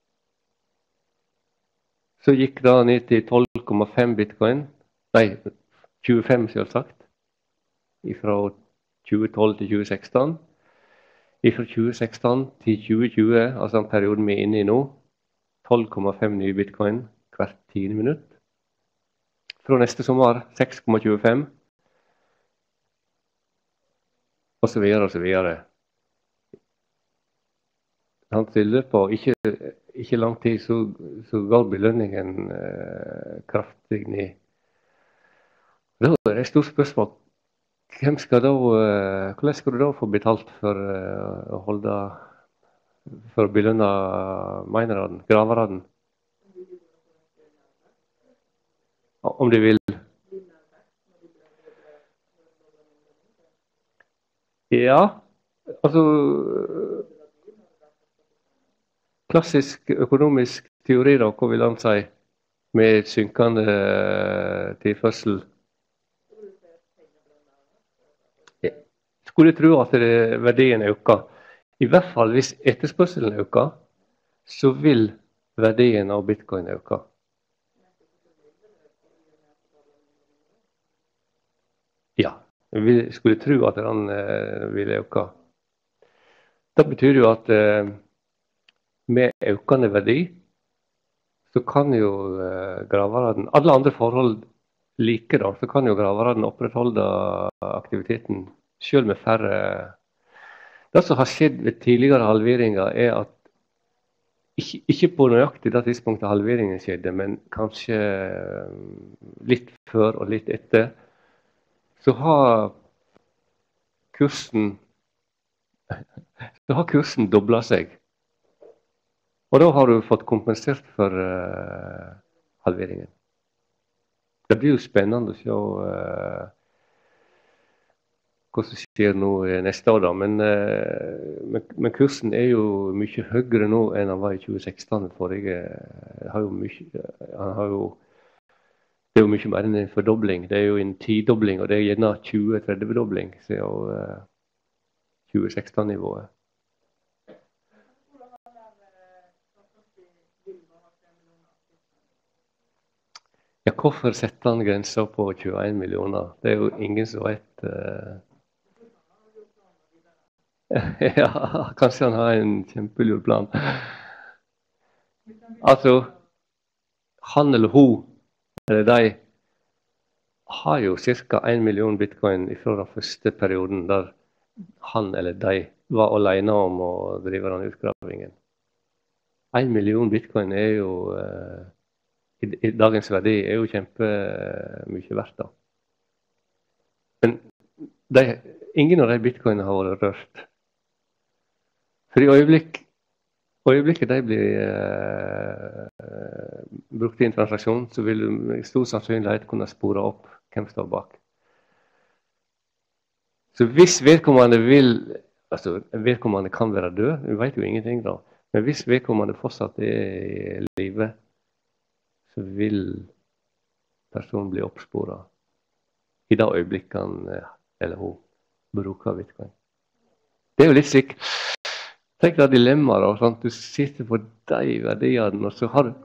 Så gikk det ned til tolv komma fem bitcoin, nei, tjuefem selvsagt, fra tjue tolv til tjue seksten. Fra tjue seksten til tjue tjue, altså den perioden vi er inne i nå, tolv komma fem nye bitcoin hvert tiende minutt. Fra neste sommer seks komma tjuefem. Og så videre og så videre. Han stiller på ikke, ikke lang tid, så, så går belønningen eh, kraftig ned. Da er det et stort spørsmål. Hvem skal da, eh, hvordan skal du da få betalt for eh, å holde, for å belønne minerne, graverne? Om de vil. Ja, altså klassisk økonomisk teori da, hva vil han si, med synkende tilførsel? Jeg skulle tro at det, verdien øker. I hvert fall hvis etterspørselen øker, så vil verdien av bitcoin øke. Ja. Vi skulle tro at den eh, ville øke. Det betyr jo at eh, med økende verdi, så kan jo eh, graveren, alle andre forhold like da, så kan jo graveren opprettholde aktiviteten, selv med færre. Det som har skjedd ved tidligere halveringer er at, ikke, ikke på nøyaktig det tidspunktet halveringen skjedde, men kanskje litt før og litt etter, så har kursen så har kursen doblet seg. Og da har du fått kompensert for uh, halveringen. Det blir jo spennende å se uh, hva som skjer nå neste år, da. Men, uh, men, men kursen er jo mye høyere nå enn han var i tjue seksten. Forrige har jo mye, han har jo, det er jo mye mer enn en fordobling. Det er jo en tidobling, og det er gjerne tjue-tretti-dobling siden uh, tjue seksten-nivået. Ja, hvorfor setter han grenser på tjueen millioner? Det er jo ingen som vet. Uh... ja, kanskje han har en kjempelur plan. Altså, han eller hun, eller de, har jo ca. en million bitcoin fra den første perioden der han eller de var alene om å drive den utgravingen. En million bitcoin er jo... Uh... I, I dagens verdi er jo kjempe mye verdt da. Men de, ingen av de bitcoinene har vært rørt. For i øyeblikk, øyeblikket de blir uh, brukt i en transaksjon, så vil du med stor sannsynlighet kunne spore opp hvem står bak. Så hvis vedkommende vil, altså vedkommende kan være død, vi vet jo ingenting da, men hvis vedkommende fortsatt er i livet, så vil personen bli oppsporet i det øyeblikket han eller hun bruker bitcoin. Det er jo litt slik. Tenk deg dilemmaet da, sånn, du sitter på de verdiene, og så har du...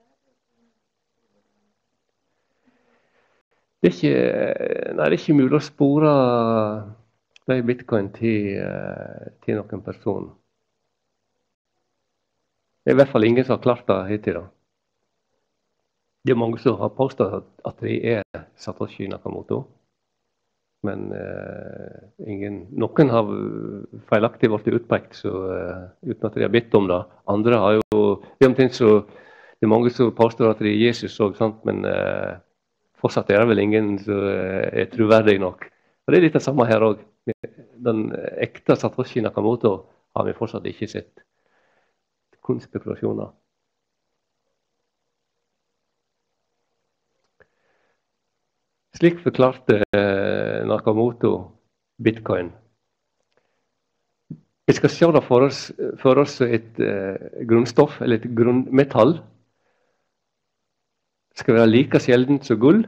Det er ikke, nei, det er ikke mulig å spore de bitcoin til, til noen person. Det er i hvert fall ingen som har klart det hittil da. Det er mange som har påstått at de er Satoshi Nakamoto, men uh, ingen, noen har feilaktig vært utpekt så, uh, uten at de har bedt om det. Andre har jo, det er, så, det er mange som påstår at de er Jesus også, sant? Men uh, fortsatt er det vel ingen som uh, er troverdig nok. Og det er litt det samme her også. Den ekte Satoshi Nakamoto har vi fortsatt ikke sett. Kun spekulasjoner. Slik forklarte Nakamoto bitcoin. Vi skal se det for oss, for oss et uh, grunnstoff, eller et grunnmetall. Det skal være like sjeldent som gull,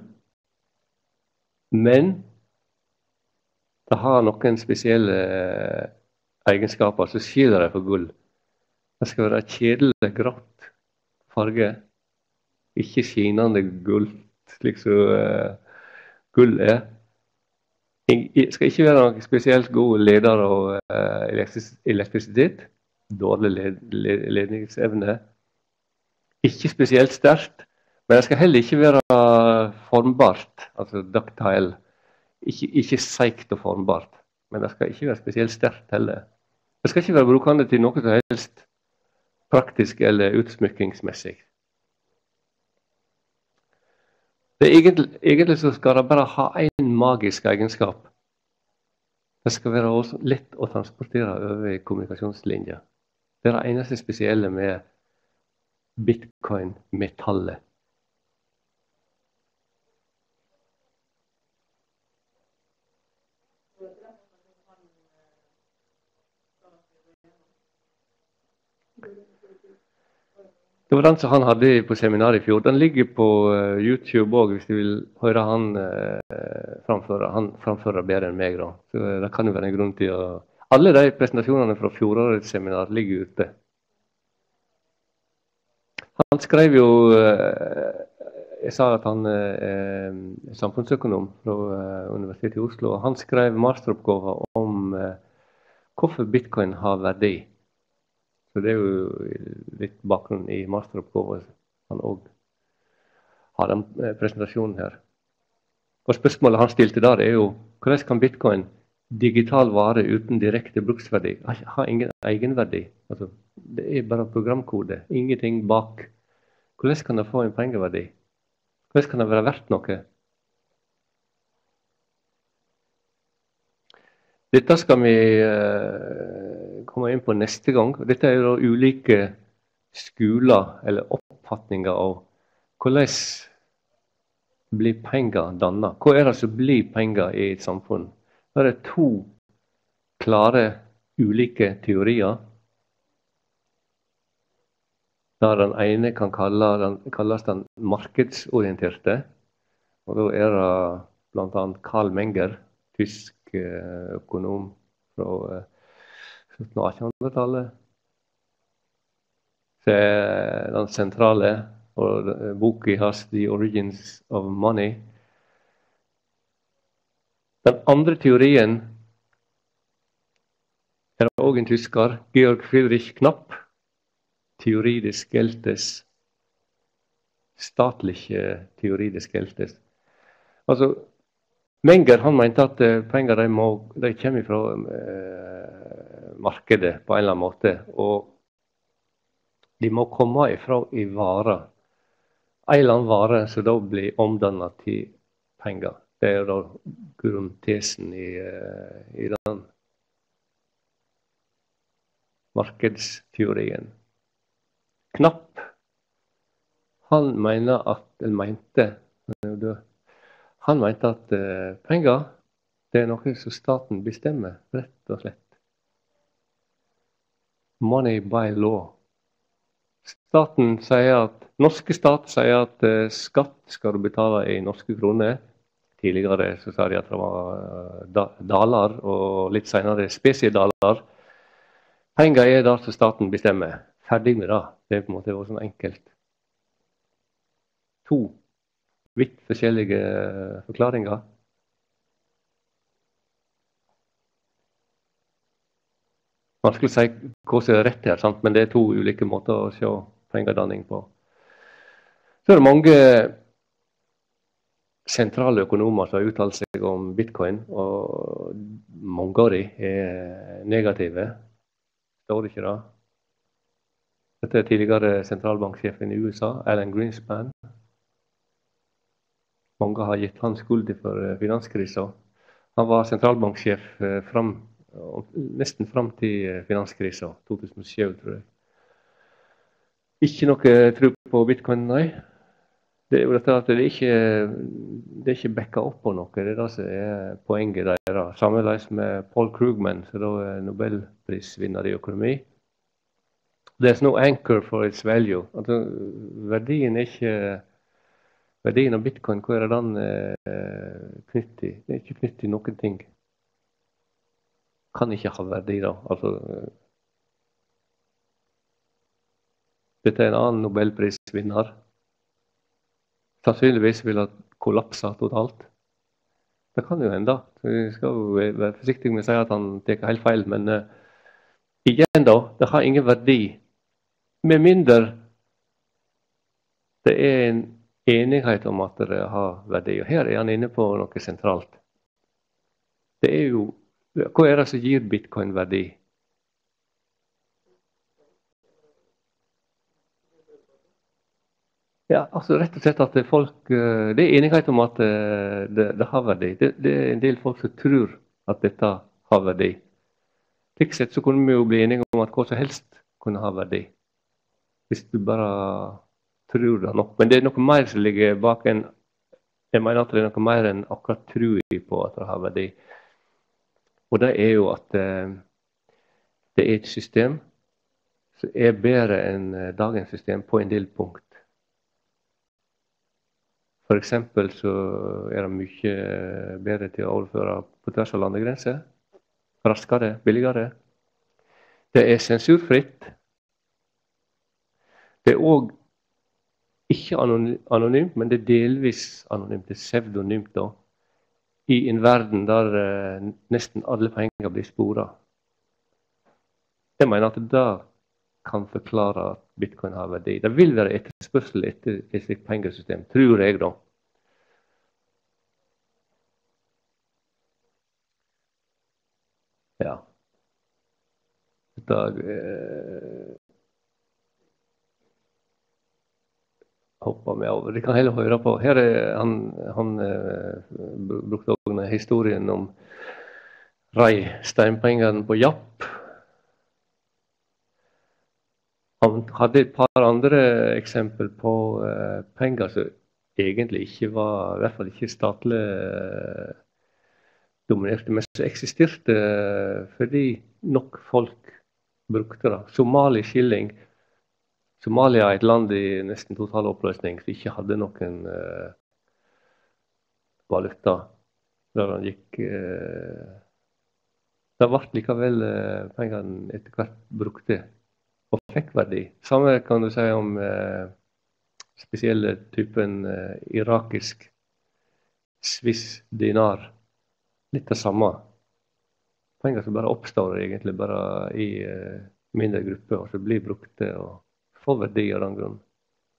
men det har noen spesielle uh, egenskaper som skiller det fra gull. Det skal være kjedelig grått farge, ikke skinende gull, slik som uh, gull er. Det skal ikke være noen spesielt god leder av uh, elektrisitet, dårlig led, led, ledningsevne, ikke spesielt sterkt, men det skal heller ikke være formbart, altså ductile, ikke, ikke seigt og formbart, men det skal ikke være spesielt sterkt heller. Det skal ikke være brukende til noe som helst praktisk eller utsmykkingsmessig. Det er egentlig, egentlig så skal det bare ha en magisk egenskap. Det skal være også lett å transportere over kommunikasjonslinjer. Det er det eneste spesielle med bitcoin-metallet. Det var den som han hadde på seminaret i fjor. Den ligger på uh, YouTube også, hvis du vil høre han uh, framføre. Han framfører bedre enn meg da. Så uh, det kan jo være en grunn til å... Alle de presentasjonene fra fjorårets seminar ligger ute. Han skrev jo... Uh, jeg sa at han uh, er samfunnsøkonom fra uh, Universitetet i Oslo. Han skrev masteroppgave om uh, hvorfor bitcoin har verdi. Så det er jo litt bakgrunn i masteroppgaven. Han også har den presentasjonen her. Og spørsmålet han stilte der er jo, hvordan kan bitcoin, digital vare uten direkte bruksverdi, ha ingen egenverdi? Altså, det er bare programkode, ingenting bak. Hvordan kan det få en pengeverdi? Hvordan kan det være verdt noe? Dette skal vi uh, komme inn på neste gang. Dette er jo ulike skoler eller oppfatninger av hvordan blir penger dannet. Hva er det som blir penger i et samfunn? Det er to klare, ulike teorier. Der den ene kan kalle, den, kalles den markedsorienterte. Og da er det blant annet Karl Menger, tysk økonom fra slutten av attenhundretallet. Det er den sentrale, og boken hans The Origins of Money. Den andre teorien er også en tysker, Georg Friedrich Knapp, Teorie des Geldes, statliche Teorie des Geldes. Altså, Menger han mente at penger de må, de kommer fra eh, markedet på en eller annen måte, og de må komme ifra i varer. En eller annen vare som da blir omdannet til penger. Det er da grunntesen i, i den markedsteorien. Knapp, han mener at, eller mente, han mente at uh, penger, det er noe som staten bestemmer, rett og slett. Money by law. Staten sier at, norske stat sier at uh, skatt skal du betale i norske kroner. Tidligere så sa de at det var uh, daler, og litt senere spesiedaler. Penger er det som staten bestemmer. Ferdig med det. Det er på en måte også sånn enkelt. To vidt forskjellige forklaringer. Man skulle si hva som er rett her, sant? Men det er to ulike måter å se pengedanning på. Så er det mange sentrale økonomer som har uttalt seg om bitcoin, og mange av de er negative. Står det ikke det? Dette er tidligere sentralbanksjefen i U S A, Alan Greenspan. Mange har gitt han skuld for finanskrisen. Han var sentralbanksjef frem, nesten frem til finanskrisen, to tusen og sju, tror jeg. Ikke noe tro på bitcoin, nei. Det er jo dette at det ikke det er ikke backa opp på noe. Det er det som er poenget der. Sammenlignet med Paul Krugman, som da er Nobelprisvinner i økonomi. There's no anchor for its value. Altså, verdien er ikke verdien av bitcoin, hva er det den eh, knytt til? Det er ikke knytt til noen ting. Kan ikke ha verdi da. Altså, dette er en annen Nobelprisvinner. Sannsynligvis vil ha kollapset totalt. Det kan jo hende. Så vi skal jo være forsiktige med å si at han tar helt feil, men uh, igjen da, det har ingen verdi. Med mindre det er en enighet om at det har verdi. Og her er han inne på noe sentralt. Det er jo, hva er det som gir bitcoin verdi? Ja, altså rett og slett at folk, det er enighet om at det, det har verdi. Det, det er en del folk som tror at dette har verdi. Slik sett så kunne vi jo bli enige om at hva som helst kunne ha verdi. Hvis du bare tror det nok. Men det er noe mer som ligger bak en, jeg mener at det er noe mer enn akkurat tror på at det har verdi. Og det er jo at eh, det er et system som er bedre enn dagens system på en del punkt. For eksempel så er det mye bedre til å overføre på tvers av landegrenser. Raskere, billigere. Det er sensurfritt. Det er også ikke anonymt, men det er delvis anonymt. Det er pseudonymt da. I en verden der eh, nesten alle penger blir sporet. Jeg mener at det kan forklare at bitcoin har verdi. Det vil være etterspørsel etter et slikt pengesystem, tror jeg da. Ja. Dette, eh, hopper vi over. De kan heller høre på. Her er han, han eh, brukte også historien om rei steinpengene på Japp. Han hadde et par andre eksempel på eh, penger som egentlig ikke var, i hvert fall ikke statlig eh, dominerte, men som eksisterte eh, fordi nok folk brukte det. Somali shilling. Somalia er et land i nesten total oppløsning som ikke hadde noen eh, valuta. Der han gikk eh, Det ble likevel eh, pengene etter hvert brukte og fikk verdi. Samme kan du si om eh, spesielle typen eh, irakisk swiss dinar. Litt det samme. Penger som bare oppstår egentlig bare i eh, mindre grupper, og så blir brukte og får verdi av den grunn.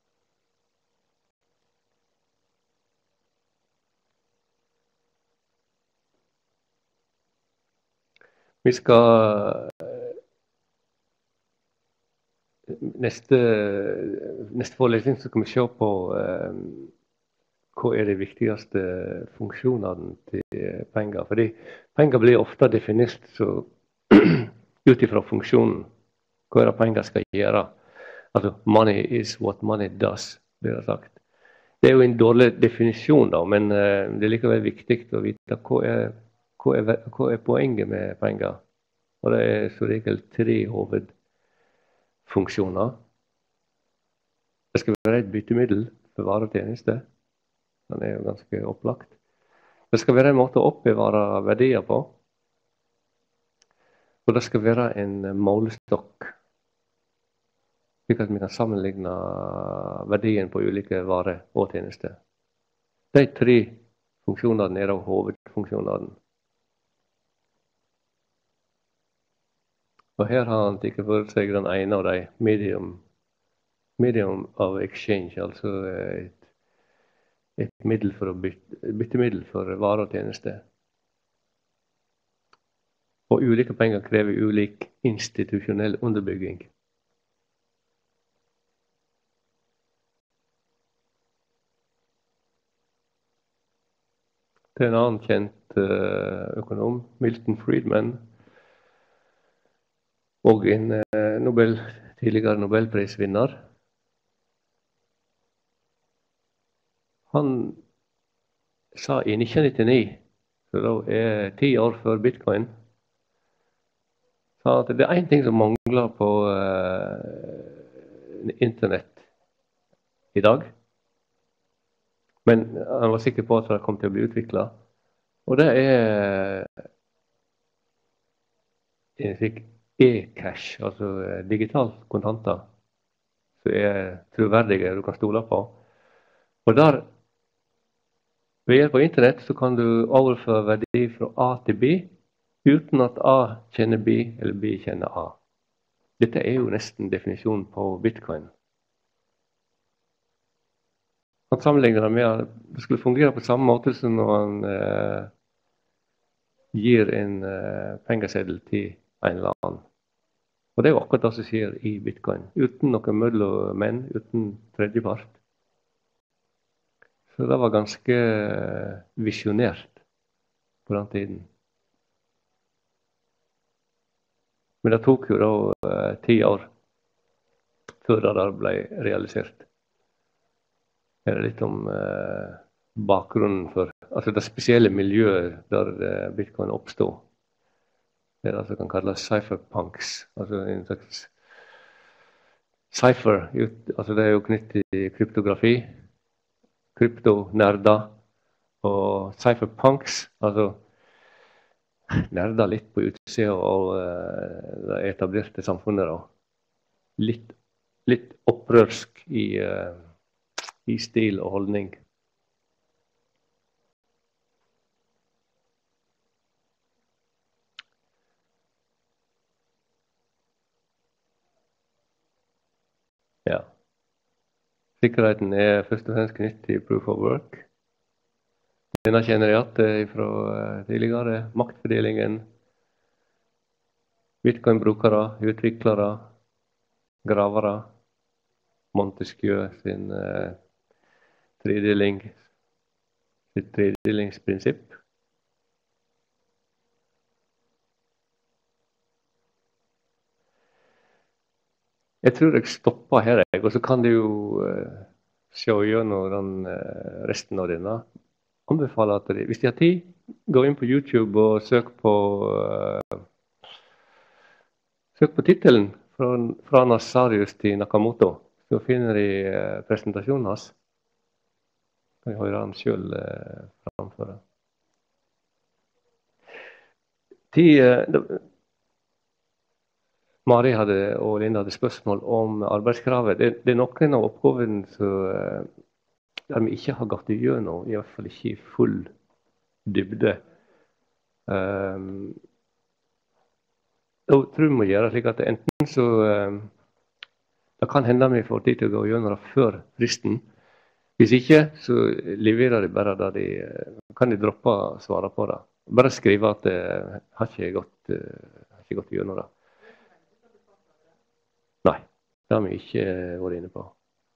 Vi skal Neste, neste forelesning så skal vi se på eh, hva er de viktigste funksjonene til penger. Fordi penger blir ofte definert så ut ifra funksjonen. Hva er det penger skal gjøre? Altså, money is what money does, blir det sagt. Det er jo en dårlig definisjon, da, men eh, det er likevel viktig å vite hva er, hva er, hva er poenget med penger. Og det er som regel tre hoved funksjoner. Det skal være et byttemiddel for varer og tjenester. Den er jo ganske opplagt. Det skal være en måte å oppbevare verdier på. Og det skal være en målestokk, slik at vi kan sammenligne verdien på ulike varer og tjenester. De tre funksjonene er da hovedfunksjonene. Og her har han tatt for seg den ene av de, medium, medium of exchange, altså et, et middel for å bytte, byttemiddel for varer og tjenester. Og ulike penger krever ulik institusjonell underbygging. Det er en annen kjent økonom, Milton Friedman, og en Nobel, tidligere Nobelprisvinner. Han sa i nitten nittini, så da er ti år før bitcoin, sa at det er en ting som mangler på uh, internett i dag. Men han var sikker på at det kom til å bli utviklet. Og det er en slik e-cash, altså digital kontanter, som er troverdige, du kan stole på. Og der, ved hjelp av internett, så kan du overføre verdi fra A til B, uten at A kjenner B, eller B kjenner A. Dette er jo nesten definisjonen på bitcoin. Han sammenligner det med at det skulle fungere på samme måte som når han eh, gir en eh, pengeseddel til en eller annen. Og det er jo akkurat det som skjer i bitcoin, uten noen mellommenn, uten tredjepart. Så det var ganske visjonært på den tiden. Men det tok jo da eh, ti år før det der ble realisert. Her er litt om eh, bakgrunnen for, altså det spesielle miljøet der eh, bitcoin oppstod. Det er det som kan kalles cypherpunks, altså en slags cypher, altså det er jo knyttet til kryptografi, kryptonerder, og cypherpunks, altså nerder litt på utsida av uh, det etablerte samfunnet da. Litt, litt opprørsk i, uh, i stil og holdning. Ja. Sikkerheten er først og fremst knyttet til proof of work. Denne kjenner jeg igjen fra tidligere. Maktfordelingen, bitcoin-brukere, utviklere, gravere, Montesquieu sin uh, tredeling, sitt tredelingsprinsipp. Jeg tror jeg stopper her, jeg, og så kan du jo uh, se gjennom den, uh, resten av denne. Anbefaler at de, hvis de har tid, gå inn på YouTube og søk på uh, søk på tittelen fra, fra Nassarius til Nakamoto. Så finner de uh, presentasjonen hans. Kan jeg høre han selv uh, framføre. Ti, uh, Mari hadde, og Linda hadde spørsmål om arbeidskravet. Det, det er noen av oppgavene som der vi ikke har gått igjennom, i hvert fall ikke i full dybde. Um, da tror jeg vi må gjøre slik at enten så um, det kan hende vi får tid til å gå igjennom det før fristen. Hvis ikke, så leverer de bare det de kan de droppe å svare på det. Bare skrive at det har ikke gått, uh, har ikke gått igjennom det. Nei, det har vi ikke vært inne på.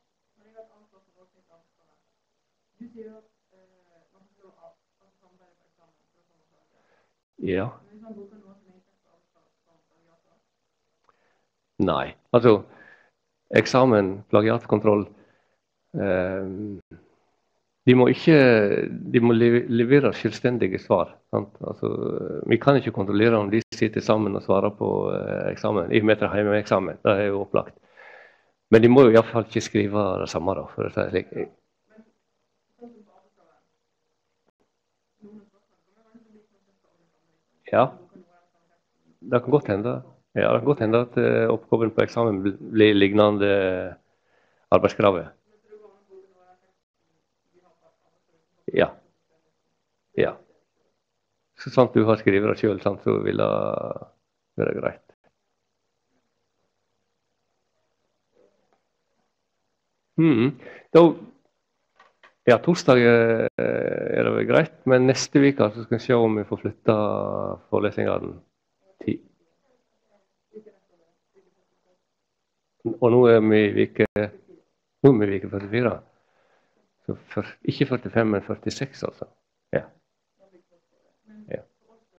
Ja. Nei, altså eksamen, plagiatkontroll, eh, de må ikke, de må levere selvstendige svar. Sant? Altså, vi kan ikke kontrollere om de sitter sammen og svarer på eh, eksamen, i og med at hjemmeeksamen, det er jo opplagt. Men de må jo i hvert fall ikke skrive det samme da, for å si slik. Ja, det kan godt hende. Ja, det kan godt hende at uh, oppgaven på eksamen blir lignende arbeidskravet. Ja. Ja. Så sant du har skrevet det selv, sant, så vil det være greit. Mm. Da, ja, torsdag er det vel greit, men neste uke så skal vi se om vi får flytta forelesningene til. Og nå er vi i vike, nå er vi i vike førtifire. Så for, ikke førtifem, men førtiseks altså. Ja. Ja.